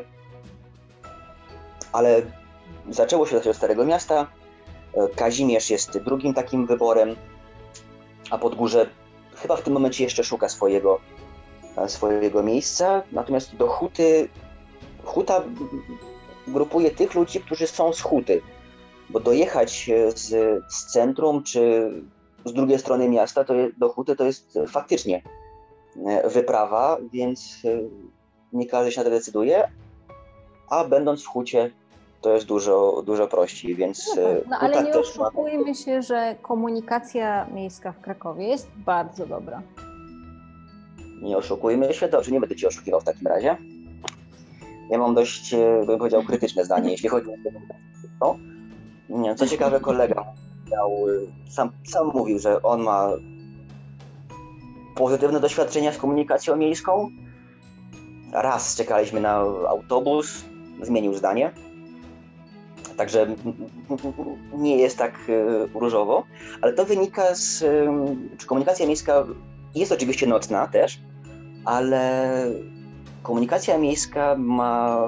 Ale zaczęło się od Starego Miasta. Kazimierz jest drugim takim wyborem, a Podgórze chyba w tym momencie jeszcze szuka swojego miejsca. Natomiast do Huta grupuje tych ludzi, którzy są z Huty. Bo dojechać z centrum czy z drugiej strony miasta do Huty to jest faktycznie wyprawa, więc nie każdy się na to decyduje, a będąc w Hucie to jest dużo prościej, więc... No ale nie oszukujmy się, że komunikacja miejska w Krakowie jest bardzo dobra. Nie oszukujmy się, dobrze, nie będę Cię oszukiwał w takim razie. Ja mam dość, bym powiedział, krytyczne zdanie, jeśli chodzi o to. Co ciekawe, kolega sam mówił, że on ma pozytywne doświadczenia z komunikacją miejską. Raz czekaliśmy na autobus, zmienił zdanie. Także nie jest tak różowo, ale to wynika czy komunikacja miejska jest oczywiście nocna też, ale komunikacja miejska ma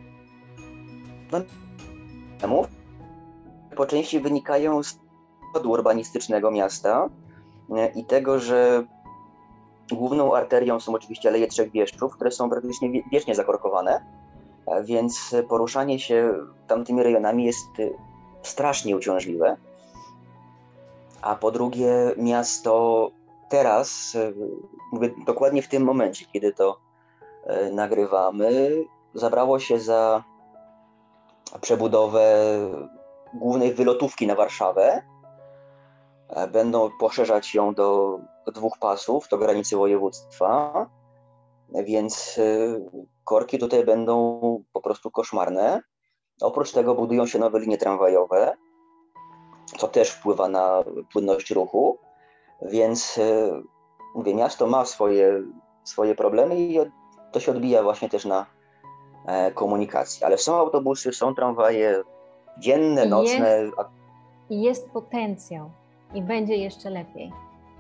problemów, po części wynikają z kodu urbanistycznego miasta i tego, że Główną arterią są oczywiście Aleje Trzech Bieszczów, które są praktycznie wiecznie zakorkowane, więc poruszanie się tamtymi rejonami jest strasznie uciążliwe. A po drugie, miasto teraz, mówię dokładnie w tym momencie, kiedy to nagrywamy, zabrało się za przebudowę głównej wylotówki na Warszawę. Będą poszerzać ją do 2 pasów, do granicy województwa, więc korki tutaj będą po prostu koszmarne. Oprócz tego budują się nowe linie tramwajowe, co też wpływa na płynność ruchu, więc mówię, miasto ma swoje problemy i to się odbija właśnie też na komunikacji. Ale są autobusy, są tramwaje dzienne, nocne. Jest potencjał i będzie jeszcze lepiej.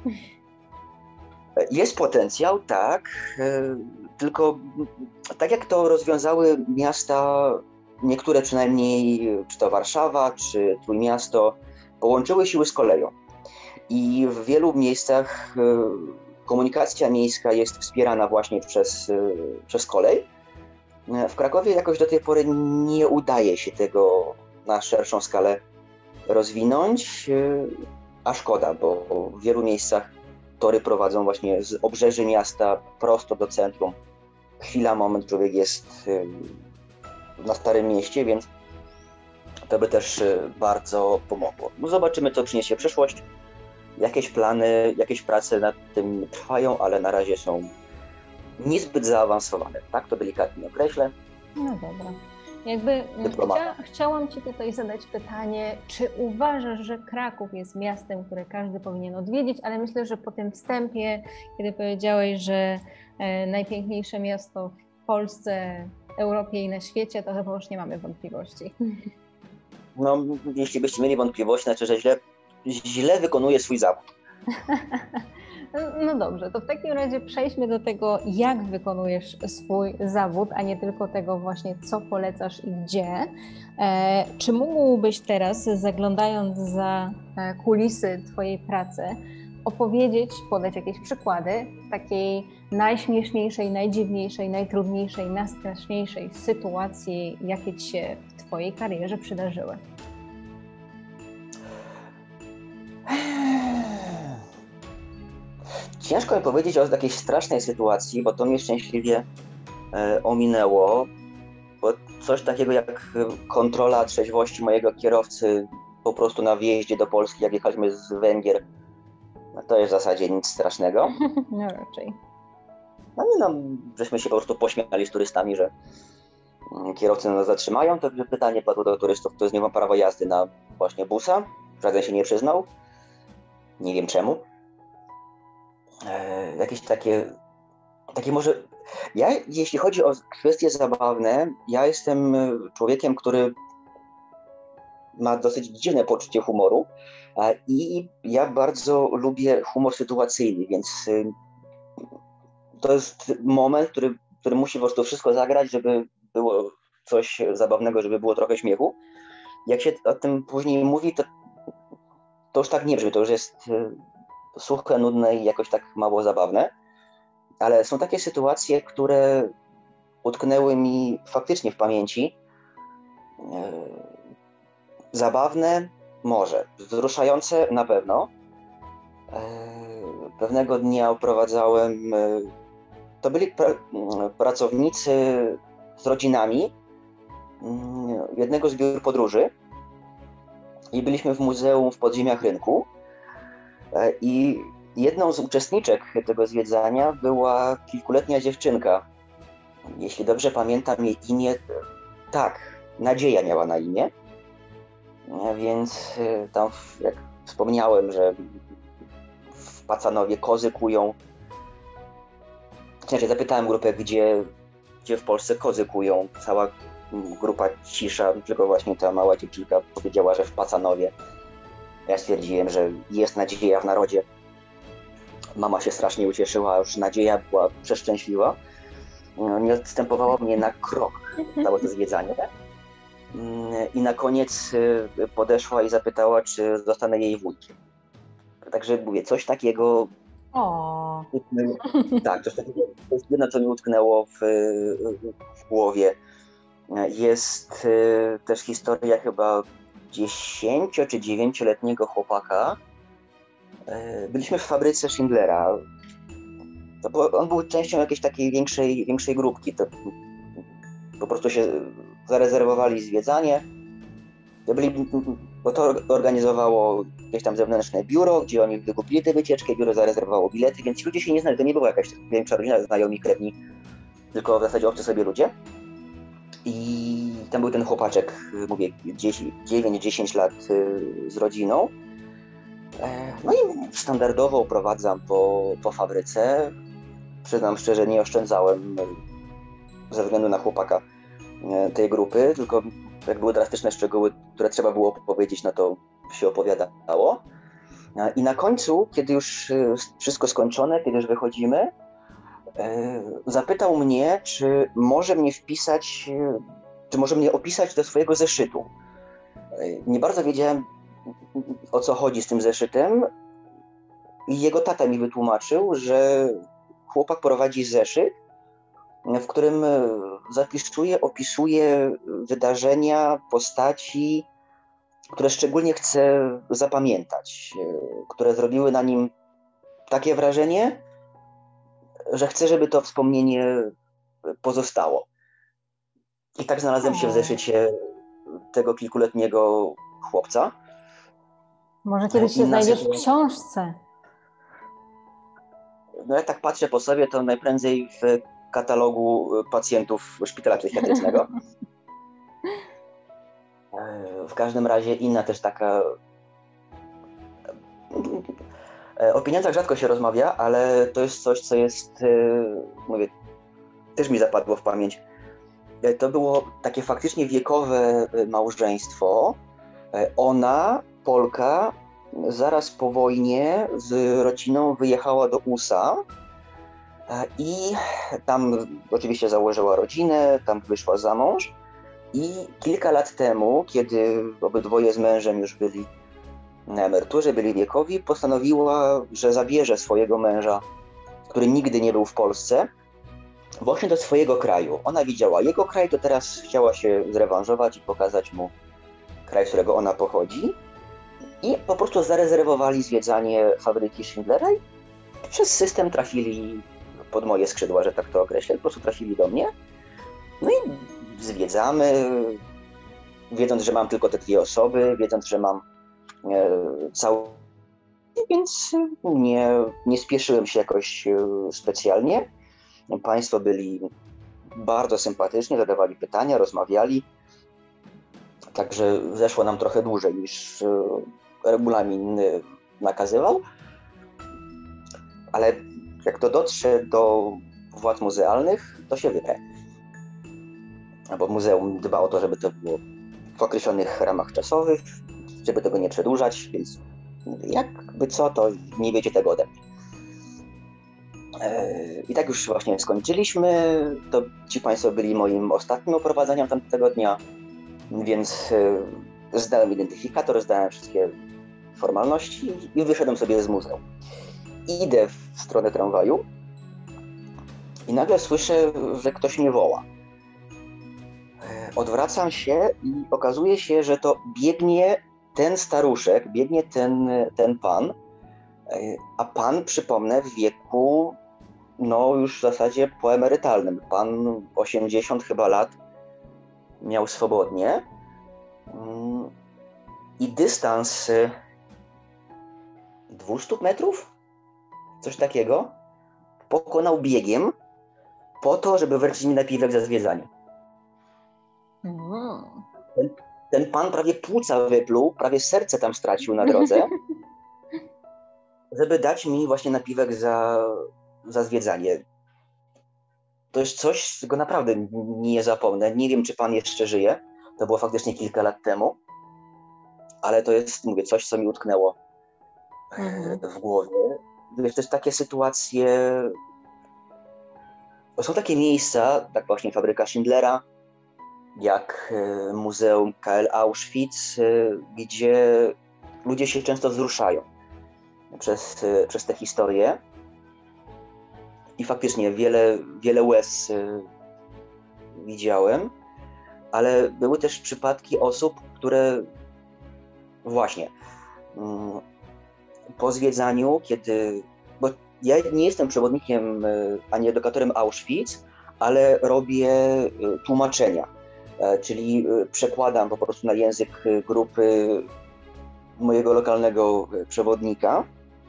Jest potencjał, tak, tylko tak jak to rozwiązały miasta, niektóre przynajmniej, czy to Warszawa, czy Trójmiasto, połączyły siły z koleją. I w wielu miejscach komunikacja miejska jest wspierana właśnie przez kolej. W Krakowie jakoś do tej pory nie udaje się tego na szerszą skalę rozwinąć, a szkoda, bo w wielu miejscach tory prowadzą właśnie z obrzeży miasta prosto do centrum. Chwila, moment, człowiek jest na Starym Mieście, więc to by też bardzo pomogło. No zobaczymy, co przyniesie przyszłość. Jakieś plany, jakieś prace nad tym trwają, ale na razie są niezbyt zaawansowane. Tak to delikatnie określę. No dobra. Chciałam Ci tutaj zadać pytanie, czy uważasz, że Kraków jest miastem, które każdy powinien odwiedzić, ale myślę, że po tym wstępie, kiedy powiedziałeś, że najpiękniejsze miasto w Polsce, Europie i na świecie, to chyba już nie mamy wątpliwości. No, jeśli byście mieli wątpliwości, znaczy, że źle wykonuje swój zawód. No dobrze, to w takim razie przejdźmy do tego, jak wykonujesz swój zawód, a nie tylko tego właśnie, co polecasz i gdzie. Czy mógłbyś teraz, zaglądając za kulisy Twojej pracy, podać jakieś przykłady takiej najśmieszniejszej, najdziwniejszej, najtrudniejszej, najstraszniejszej sytuacji, jakie Ci się w Twojej karierze przydarzyły? Ciężko mi powiedzieć o jakiejś strasznej sytuacji, bo to mnie szczęśliwie ominęło. Bo coś takiego jak kontrola trzeźwości mojego kierowcy po prostu na wjeździe do Polski, jak jechaliśmy z Węgier, to jest w zasadzie nic strasznego. No raczej. No, żeśmy się po prostu pośmiali z turystami, że kierowcy nas zatrzymają. To pytanie padło do turystów, kto z nie ma prawa jazdy na właśnie busa. Żaden się nie przyznał. Nie wiem czemu. Jakieś takie może... Ja, jeśli chodzi o kwestie zabawne, ja jestem człowiekiem, który ma dosyć dziwne poczucie humoru i ja bardzo lubię humor sytuacyjny, więc to jest moment, który musi po prostu wszystko zagrać, żeby było coś zabawnego, żeby było trochę śmiechu. Jak się o tym później mówi, to już tak nie brzmi, to już jest suche, nudne i jakoś tak mało zabawne. Ale są takie sytuacje, które utknęły mi faktycznie w pamięci. Zabawne może, wzruszające na pewno. Pewnego dnia oprowadzałem, to byli pracownicy z rodzinami jednego z biur podróży i byliśmy w muzeum w podziemiach rynku i jedną z uczestniczek tego zwiedzania była kilkuletnia dziewczynka. Jeśli dobrze pamiętam jej imię, tak, Nadzieja miała na imię. Więc tam, jak wspomniałem, że w Pacanowie kozy kują. Znaczy, zapytałem grupę, gdzie w Polsce kozy kują. Cała grupa cisza, tylko właśnie ta mała dziewczynka powiedziała, że w Pacanowie. Ja stwierdziłem, że jest nadzieja w narodzie. Mama się strasznie ucieszyła, już Nadzieja była przeszczęśliwa. Nie odstępowała mnie na krok całe to zwiedzanie. I na koniec podeszła i zapytała, czy zostanę jej wujkiem. Także mówię, coś takiego O. Tak, to jest jedno, co mi utknęło w głowie. Jest też historia chyba 10 czy 9-letniego chłopaka. Byliśmy w fabryce Schindlera. On był częścią jakiejś takiej większej grupki. To po prostu się zarezerwowali zwiedzanie. Bo to organizowało jakieś tam zewnętrzne biuro, gdzie oni wykupili tę wycieczkę, biuro zarezerwowało bilety, więc ci ludzie się nie znali. To nie była jakaś większa rodzina, znajomi, krewni, tylko w zasadzie obcy sobie ludzie. I tam był ten chłopaczek, mówię, 9-10 lat z rodziną. No i standardowo prowadzam po fabryce. Przyznam szczerze, nie oszczędzałem ze względu na chłopaka tej grupy, tylko jak były drastyczne szczegóły, które trzeba było powiedzieć, no to się opowiadało. I na końcu, kiedy już wszystko skończone, kiedy już wychodzimy, zapytał mnie, czy może mnie wpisać, czy może mnie opisać do swojego zeszytu. Nie bardzo wiedziałem, o co chodzi z tym zeszytem i jego tata mi wytłumaczył, że chłopak prowadzi zeszyt, w którym opisuje wydarzenia, postaci, które szczególnie chce zapamiętać, które zrobiły na nim takie wrażenie, że chce, żeby to wspomnienie pozostało. I tak znalazłem się w zeszycie tego kilkuletniego chłopca. Może kiedyś się znajdziesz w książce. No jak tak patrzę po sobie, to najprędzej w katalogu pacjentów szpitala psychiatrycznego. W każdym razie inna też taka... O pieniądzach rzadko się rozmawia, ale to jest coś, co jest, mówię, też mi zapadło w pamięć. To było takie faktycznie wiekowe małżeństwo. Ona, Polka, zaraz po wojnie z rodziną wyjechała do USA i tam oczywiście założyła rodzinę, tam wyszła za mąż i kilka lat temu, kiedy obydwoje z mężem już byli na emeryturze, byli wiekowi, postanowiła, że zabierze swojego męża, który nigdy nie był w Polsce, właśnie do swojego kraju. Ona widziała jego kraj, to teraz chciała się zrewanżować i pokazać mu kraj, z którego ona pochodzi. I po prostu zarezerwowali zwiedzanie fabryki Schindlera i przez system trafili pod moje skrzydła, że tak to określę. Po prostu trafili do mnie. No i zwiedzamy, wiedząc, że mam tylko te 2 osoby, wiedząc, że mam cały... Więc nie spieszyłem się jakoś specjalnie. Państwo byli bardzo sympatyczni, zadawali pytania, rozmawiali. Także zeszło nam trochę dłużej niż regulamin nakazywał. Ale jak to dotrze do władz muzealnych, to się wypę. Bo muzeum dba o to, żeby to było w określonych ramach czasowych, żeby tego nie przedłużać, więc jakby co, to nie wiecie tego ode mnie. I tak już właśnie skończyliśmy. To ci państwo byli moim ostatnim oprowadzeniem tamtego dnia, więc zdałem identyfikator, zdałem wszystkie formalności i wyszedłem sobie z muzeum. Idę w stronę tramwaju i nagle słyszę, że ktoś mnie woła. Odwracam się i okazuje się, że to biegnie ten staruszek, biegnie ten pan, a pan, przypomnę, w wieku no już w zasadzie poemerytalnym. Pan 80 chyba lat miał swobodnie i dystans 200 metrów, coś takiego, pokonał biegiem po to, żeby wręczyć mi napiwek za zwiedzanie. Ten pan prawie płuca wypluł, prawie serce tam stracił na drodze, żeby dać mi właśnie napiwek za zwiedzanie. To jest coś, czego naprawdę nie zapomnę. Nie wiem, czy pan jeszcze żyje. To było faktycznie kilka lat temu. Ale to jest, mówię, coś, co mi utknęło w głowie. Wiesz, to jest takie sytuacje... To są takie miejsca, tak właśnie fabryka Schindlera, jak Muzeum KL Auschwitz, gdzie ludzie się często wzruszają przez te historie. i faktycznie wiele łez widziałem, ale były też przypadki osób, które właśnie po zwiedzaniu, bo ja nie jestem przewodnikiem ani edukatorem Auschwitz, ale robię tłumaczenia, czyli przekładam po prostu na język grupy mojego lokalnego przewodnika,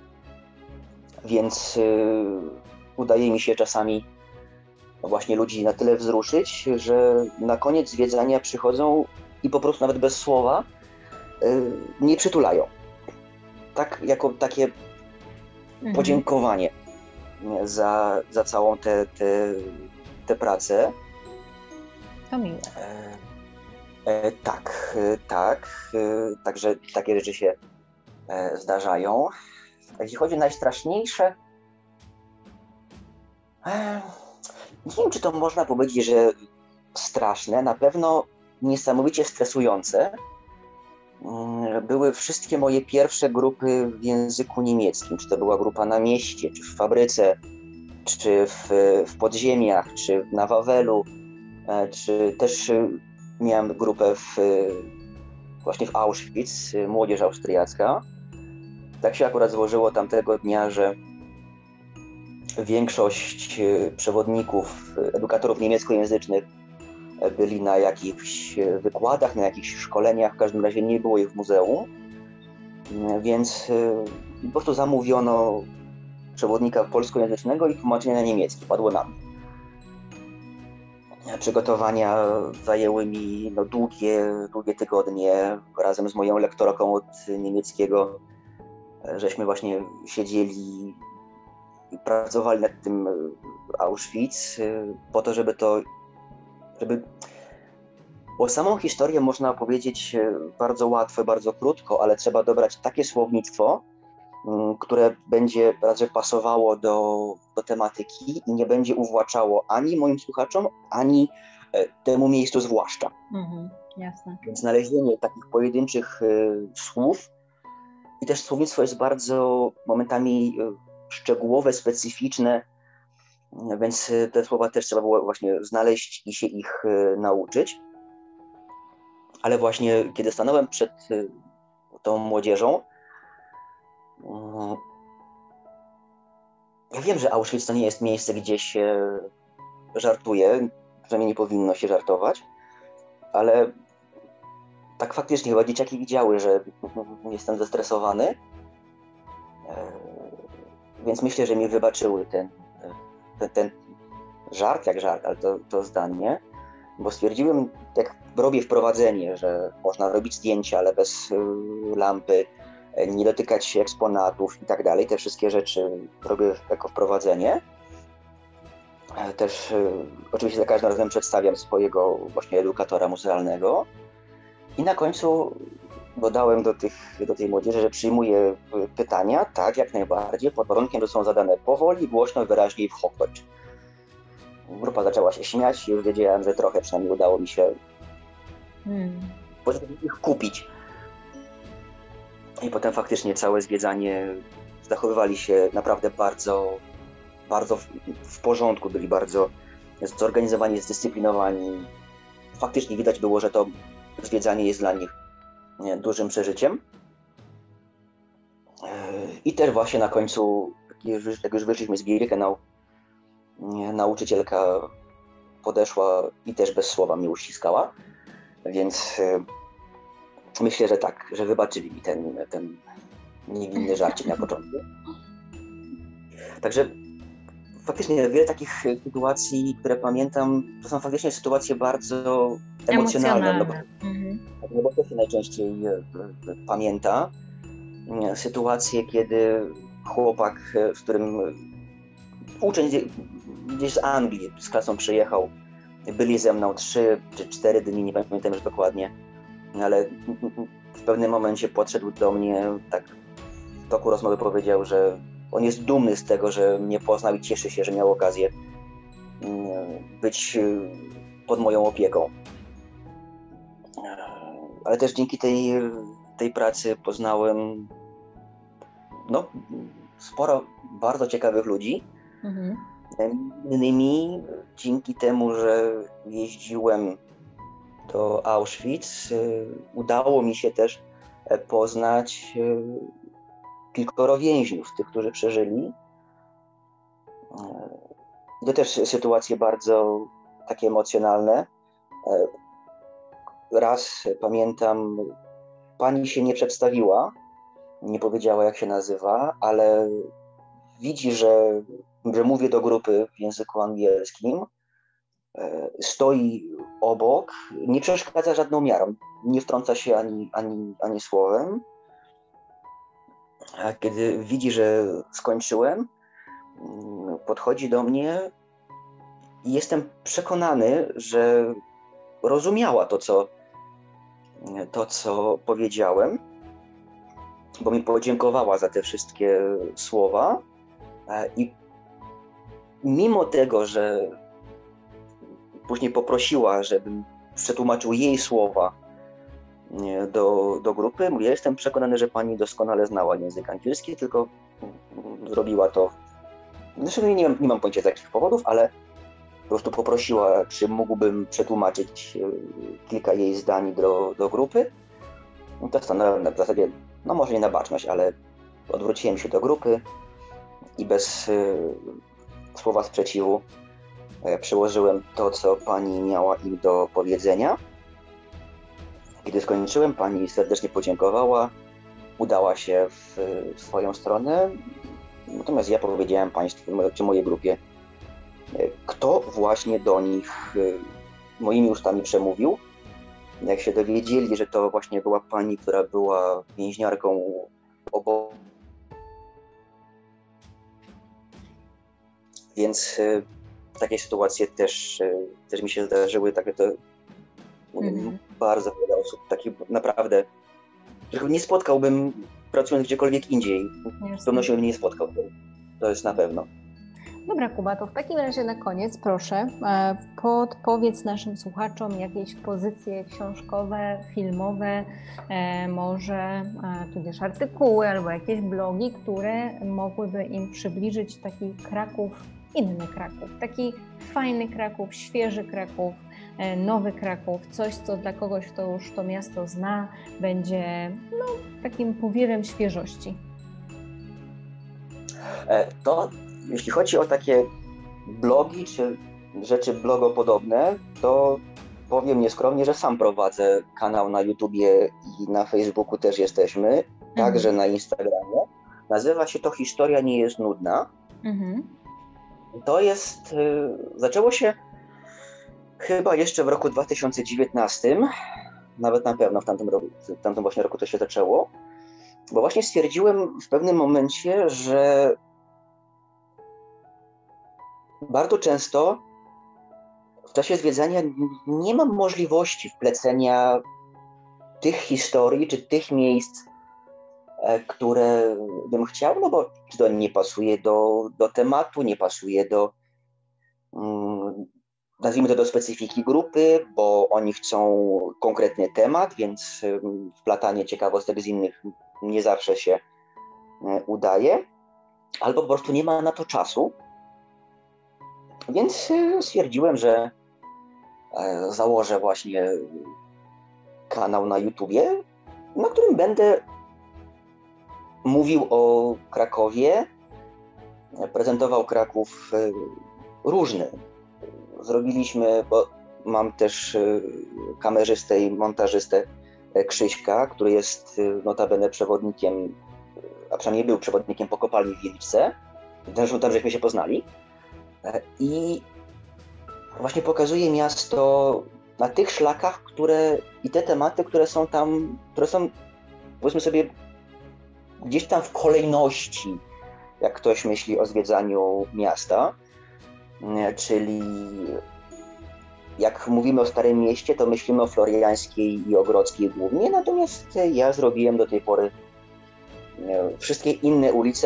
więc udaje mi się czasami właśnie ludzi na tyle wzruszyć, że na koniec zwiedzania przychodzą i po prostu nawet bez słowa mnie przytulają. Tak, jako takie podziękowanie za całą tę pracę. To miłe. Tak. Także takie rzeczy się zdarzają. Jeśli chodzi o najstraszniejsze, nie wiem, czy to można powiedzieć, że straszne, na pewno niesamowicie stresujące. Były wszystkie moje pierwsze grupy w języku niemieckim, czy to była grupa na mieście, czy w fabryce, czy w podziemiach, czy na Wawelu, czy też miałem grupę właśnie w Auschwitz, młodzież austriacka. Tak się akurat złożyło tamtego dnia, że większość przewodników, edukatorów niemieckojęzycznych byli na jakichś wykładach, na jakichś szkoleniach, w każdym razie nie było ich w muzeum, więc po prostu zamówiono przewodnika polskojęzycznego i tłumaczenia na niemiecki, padło na mnie. Przygotowania zajęły mi długie tygodnie. Razem z moją lektorką od niemieckiego żeśmy właśnie siedzieli i pracowali nad tym Auschwitz po to, bo samą historię można opowiedzieć bardzo łatwo, bardzo krótko, ale trzeba dobrać takie słownictwo, które będzie raczej pasowało do tematyki i nie będzie uwłaczało ani moim słuchaczom, ani temu miejscu zwłaszcza. Jasne. Więc znalezienie takich pojedynczych słów i też słownictwo jest bardzo momentami szczegółowe, specyficzne, więc te słowa też trzeba było właśnie znaleźć i się ich nauczyć. Ale właśnie kiedy stanąłem przed tą młodzieżą, ja wiem, że Auschwitz to nie jest miejsce, gdzie się żartuje, przynajmniej nie powinno się żartować, ale tak faktycznie chyba dzieciaki widziały, że jestem zestresowany, więc myślę, że mi wybaczyły ten żart, jak żart, ale to zdanie, bo stwierdziłem, jak robię wprowadzenie, że można robić zdjęcia, ale bez lampy, nie dotykać eksponatów i tak dalej, te wszystkie rzeczy robię jako wprowadzenie. Też oczywiście za każdym razem przedstawiam swojego właśnie edukatora muzealnego i na końcu dodałem do tej młodzieży, że przyjmuję pytania, tak, jak najbardziej, pod warunkiem, że są zadane powoli, głośno, wyraźnie i w Hochdeutsch. Grupa zaczęła się śmiać i już wiedziałem, że trochę przynajmniej udało mi się ich kupić. I potem faktycznie całe zwiedzanie zachowywali się naprawdę bardzo, bardzo w porządku, byli bardzo zorganizowani, zdyscyplinowani. Faktycznie widać było, że to zwiedzanie jest dla nich dużym I też właśnie na końcu, jak już wyszliśmy z Birkenau, nauczycielka podeszła i też bez słowa mnie uściskała, więc myślę, że tak, że wybaczyli mi ten niewinny żarcik na początku. Także faktycznie wiele takich sytuacji, które pamiętam, to są faktycznie sytuacje bardzo emocjonalne. No bo to się najczęściej pamięta. Sytuacje, kiedy chłopak, z którym uczeń gdzieś z Anglii z klasą przyjechał, byli ze mną 3 czy 4 dni, nie pamiętam już dokładnie, ale w pewnym momencie podszedł do mnie, tak w toku rozmowy powiedział, że on jest dumny z tego, że mnie poznał i cieszy się, że miał okazję być pod moją opieką. Ale też dzięki tej pracy poznałem sporo bardzo ciekawych ludzi, Innymi dzięki temu, że jeździłem do Auschwitz, udało mi się też poznać kilkoro więźniów, tych, którzy przeżyli. To też sytuacje bardzo takie emocjonalne. Raz pamiętam, pani się nie przedstawiła, nie powiedziała, jak się nazywa, ale widzi, że mówię do grupy w języku angielskim, stoi obok, nie przeszkadza żadną miarą, nie wtrąca się ani słowem. A kiedy widzi, że skończyłem, podchodzi do mnie i jestem przekonany, że rozumiała to, co powiedziałem, bo mi podziękowała za te wszystkie słowa i mimo tego, że później poprosiła, żebym przetłumaczył jej słowa do grupy, ja jestem przekonany, że pani doskonale znała język angielski, tylko zrobiła to, zresztą nie mam pojęcia z jakich powodów, ale po prostu poprosiła, czy mógłbym przetłumaczyć kilka jej zdań do grupy. To stanąłem w zasadzie, no może nie na baczność, ale odwróciłem się do grupy i bez słowa sprzeciwu przełożyłem to, co pani miała im do powiedzenia. Kiedy skończyłem, pani serdecznie podziękowała, udała się w swoją stronę, natomiast ja powiedziałem państwu, czy mojej grupie, kto właśnie do nich moimi ustami przemówił. Jak się dowiedzieli, że to właśnie była pani, która była więźniarką obozu. Więc takie sytuacje też mi się zdarzyły, takie to bardzo wiele osób, takich naprawdę, których nie spotkałbym pracując gdziekolwiek indziej. Z pewnością nie spotkał, to jest na pewno. Dobra, Kuba, to w takim razie na koniec proszę podpowiedz naszym słuchaczom jakieś pozycje książkowe, filmowe, może tudzież artykuły albo jakieś blogi, które mogłyby im przybliżyć taki Kraków, inny Kraków, taki fajny Kraków, świeży Kraków, nowy Kraków, coś, co dla kogoś, kto już to miasto zna, będzie takim powiewem świeżości. To jeśli chodzi o takie blogi czy rzeczy blogopodobne, to powiem nieskromnie, że sam prowadzę kanał na YouTubie i na Facebooku też jesteśmy, także na Instagramie. Nazywa się to Historia nie jest nudna. To jest, zaczęło się chyba jeszcze w roku 2019, nawet na pewno w tamtym właśnie roku to się zaczęło, bo właśnie stwierdziłem w pewnym momencie, że bardzo często w czasie zwiedzania nie mam możliwości wplecenia tych historii czy tych miejsc, które bym chciał, no bo czy to nie pasuje do tematu, nie pasuje nazwijmy to do specyfiki grupy, bo oni chcą konkretny temat, więc wplatanie ciekawostek z innych nie zawsze się udaje, albo po prostu nie ma na to czasu. Więc stwierdziłem, że założę właśnie kanał na YouTubie, na którym będę mówił o Krakowie, prezentował Kraków różny. Zrobiliśmy, bo mam też kamerzystę i montażystę Krzyśka, który jest notabene przewodnikiem, a przynajmniej był przewodnikiem po kopalni w Wieliczce. Tam żeśmy się poznali. I właśnie pokazuje miasto na tych szlakach, i te tematy, które są tam, które są, powiedzmy sobie, gdzieś tam w kolejności, jak ktoś myśli o zwiedzaniu miasta. Czyli jak mówimy o Starym Mieście, to myślimy o Floriańskiej i Ogrodzkiej głównie, natomiast ja zrobiłem do tej pory wszystkie inne ulice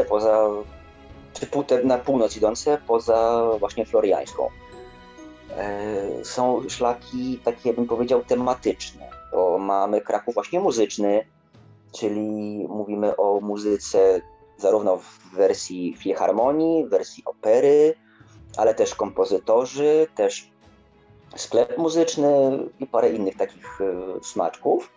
na północ idące, poza właśnie Floriańską. Są szlaki takie, bym powiedział, tematyczne. To mamy Kraków właśnie muzyczny, czyli mówimy o muzyce zarówno w wersji filharmonii, w wersji opery, ale też kompozytorzy, też sklep muzyczny i parę innych takich smaczków.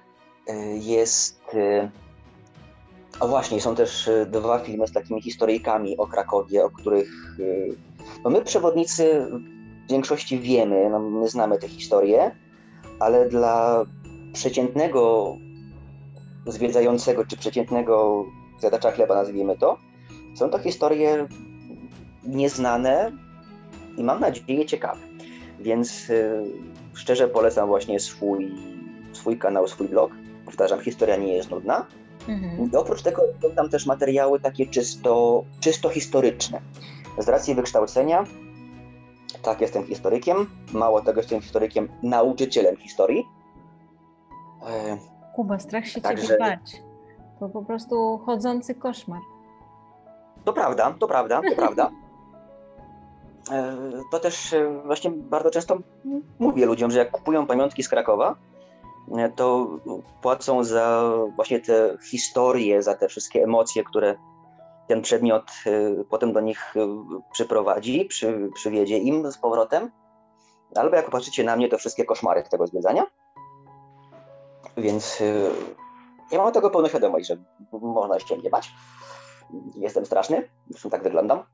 O właśnie, są też 2 filmy z takimi historyjkami o Krakowie, o których my przewodnicy w większości wiemy, my znamy te historie, ale dla przeciętnego zwiedzającego czy przeciętnego zjadacza chleba, nazwijmy to, są to historie nieznane i mam nadzieję ciekawe. Więc szczerze polecam właśnie swój kanał, swój blog. Powtarzam, historia nie jest nudna. I oprócz tego są tam też materiały takie czysto historyczne. Z racji wykształcenia, tak, jestem historykiem. Mało tego, jestem historykiem, nauczycielem historii. Kuba, strach się ciebie bać. To po prostu chodzący koszmar. To prawda. To też właśnie bardzo często mówię ludziom, że jak kupują pamiątki z Krakowa, to płacą za właśnie te historie, za te wszystkie emocje, które ten przedmiot potem do nich przyprowadzi, przywiezie im z powrotem. Albo jak patrzycie na mnie, to wszystkie koszmary tego zwiedzania. Więc ja mam tego pełną świadomość, że można się mnie bać. Jestem straszny, zresztą tak wyglądam.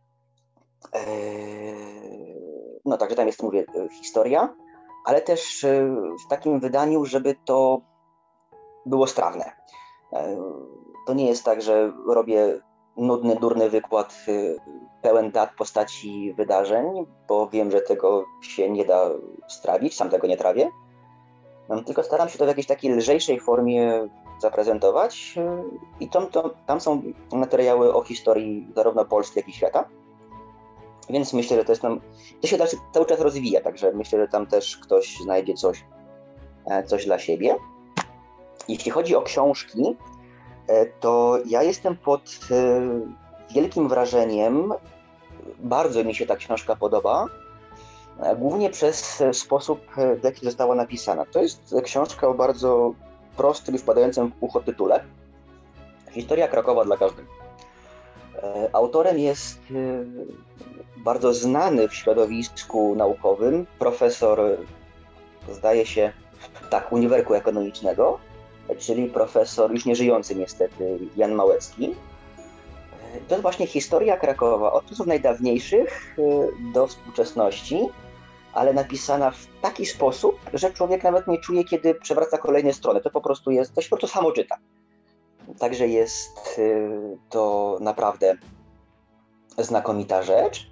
No także tam jest, mówię, historia, ale też w takim wydaniu, żeby to było strawne. To nie jest tak, że robię nudny, durny wykład pełen dat, postaci, wydarzeń, bo wiem, że tego się nie da strawić, sam tego nie trawię. Tylko staram się to w jakiejś takiej lżejszej formie zaprezentować i tam są materiały o historii zarówno Polski, jak i świata. Więc myślę, że to się cały czas rozwija, także myślę, że tam też ktoś znajdzie coś dla siebie. Jeśli chodzi o książki, to ja jestem pod wielkim wrażeniem, bardzo mi się ta książka podoba, głównie przez sposób, w jaki została napisana. To jest książka o bardzo prostym i wpadającym w ucho tytule. Historia Krakowa dla każdego. Autorem jest bardzo znany w środowisku naukowym profesor, zdaje się, Uniwersytetu Ekonomicznego, czyli profesor już nieżyjący niestety Jan Małecki. To jest właśnie historia Krakowa od czasów najdawniejszych do współczesności, ale napisana w taki sposób, że człowiek nawet nie czuje, kiedy przewraca kolejne strony. To się po prostu samo czyta. Także jest to naprawdę znakomita rzecz.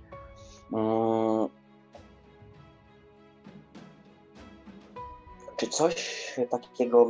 Czy coś takiego...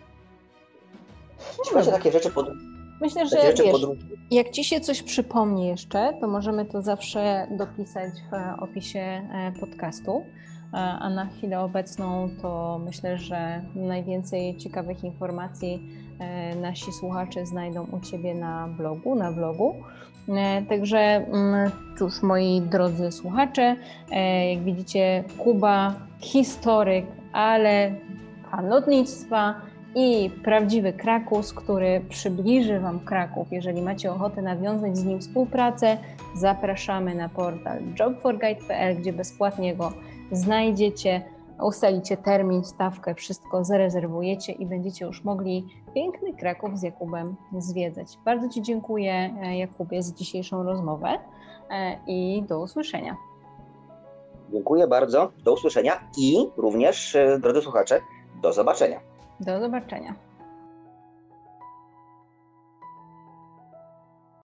Czy macie takie rzeczy Myślę, że jak ci się coś przypomni jeszcze, to możemy to zawsze dopisać w opisie podcastu. A na chwilę obecną to myślę, że najwięcej ciekawych informacji nasi słuchacze znajdą u Ciebie na vlogu. Także cóż, moi drodzy słuchacze, jak widzicie, Kuba, historyk, ale fan lotnictwa i prawdziwy Krakus, który przybliży Wam Kraków. Jeżeli macie ochotę nawiązać z nim współpracę, zapraszamy na portal jobforguide.pl, gdzie bezpłatnie go znajdziecie, ustalicie termin, stawkę, wszystko zarezerwujecie i będziecie już mogli piękny Kraków z Jakubem zwiedzać. Bardzo Ci dziękuję, Jakubie, za dzisiejszą rozmowę i do usłyszenia. Dziękuję bardzo, do usłyszenia i również, drodzy słuchacze, do zobaczenia. Do zobaczenia.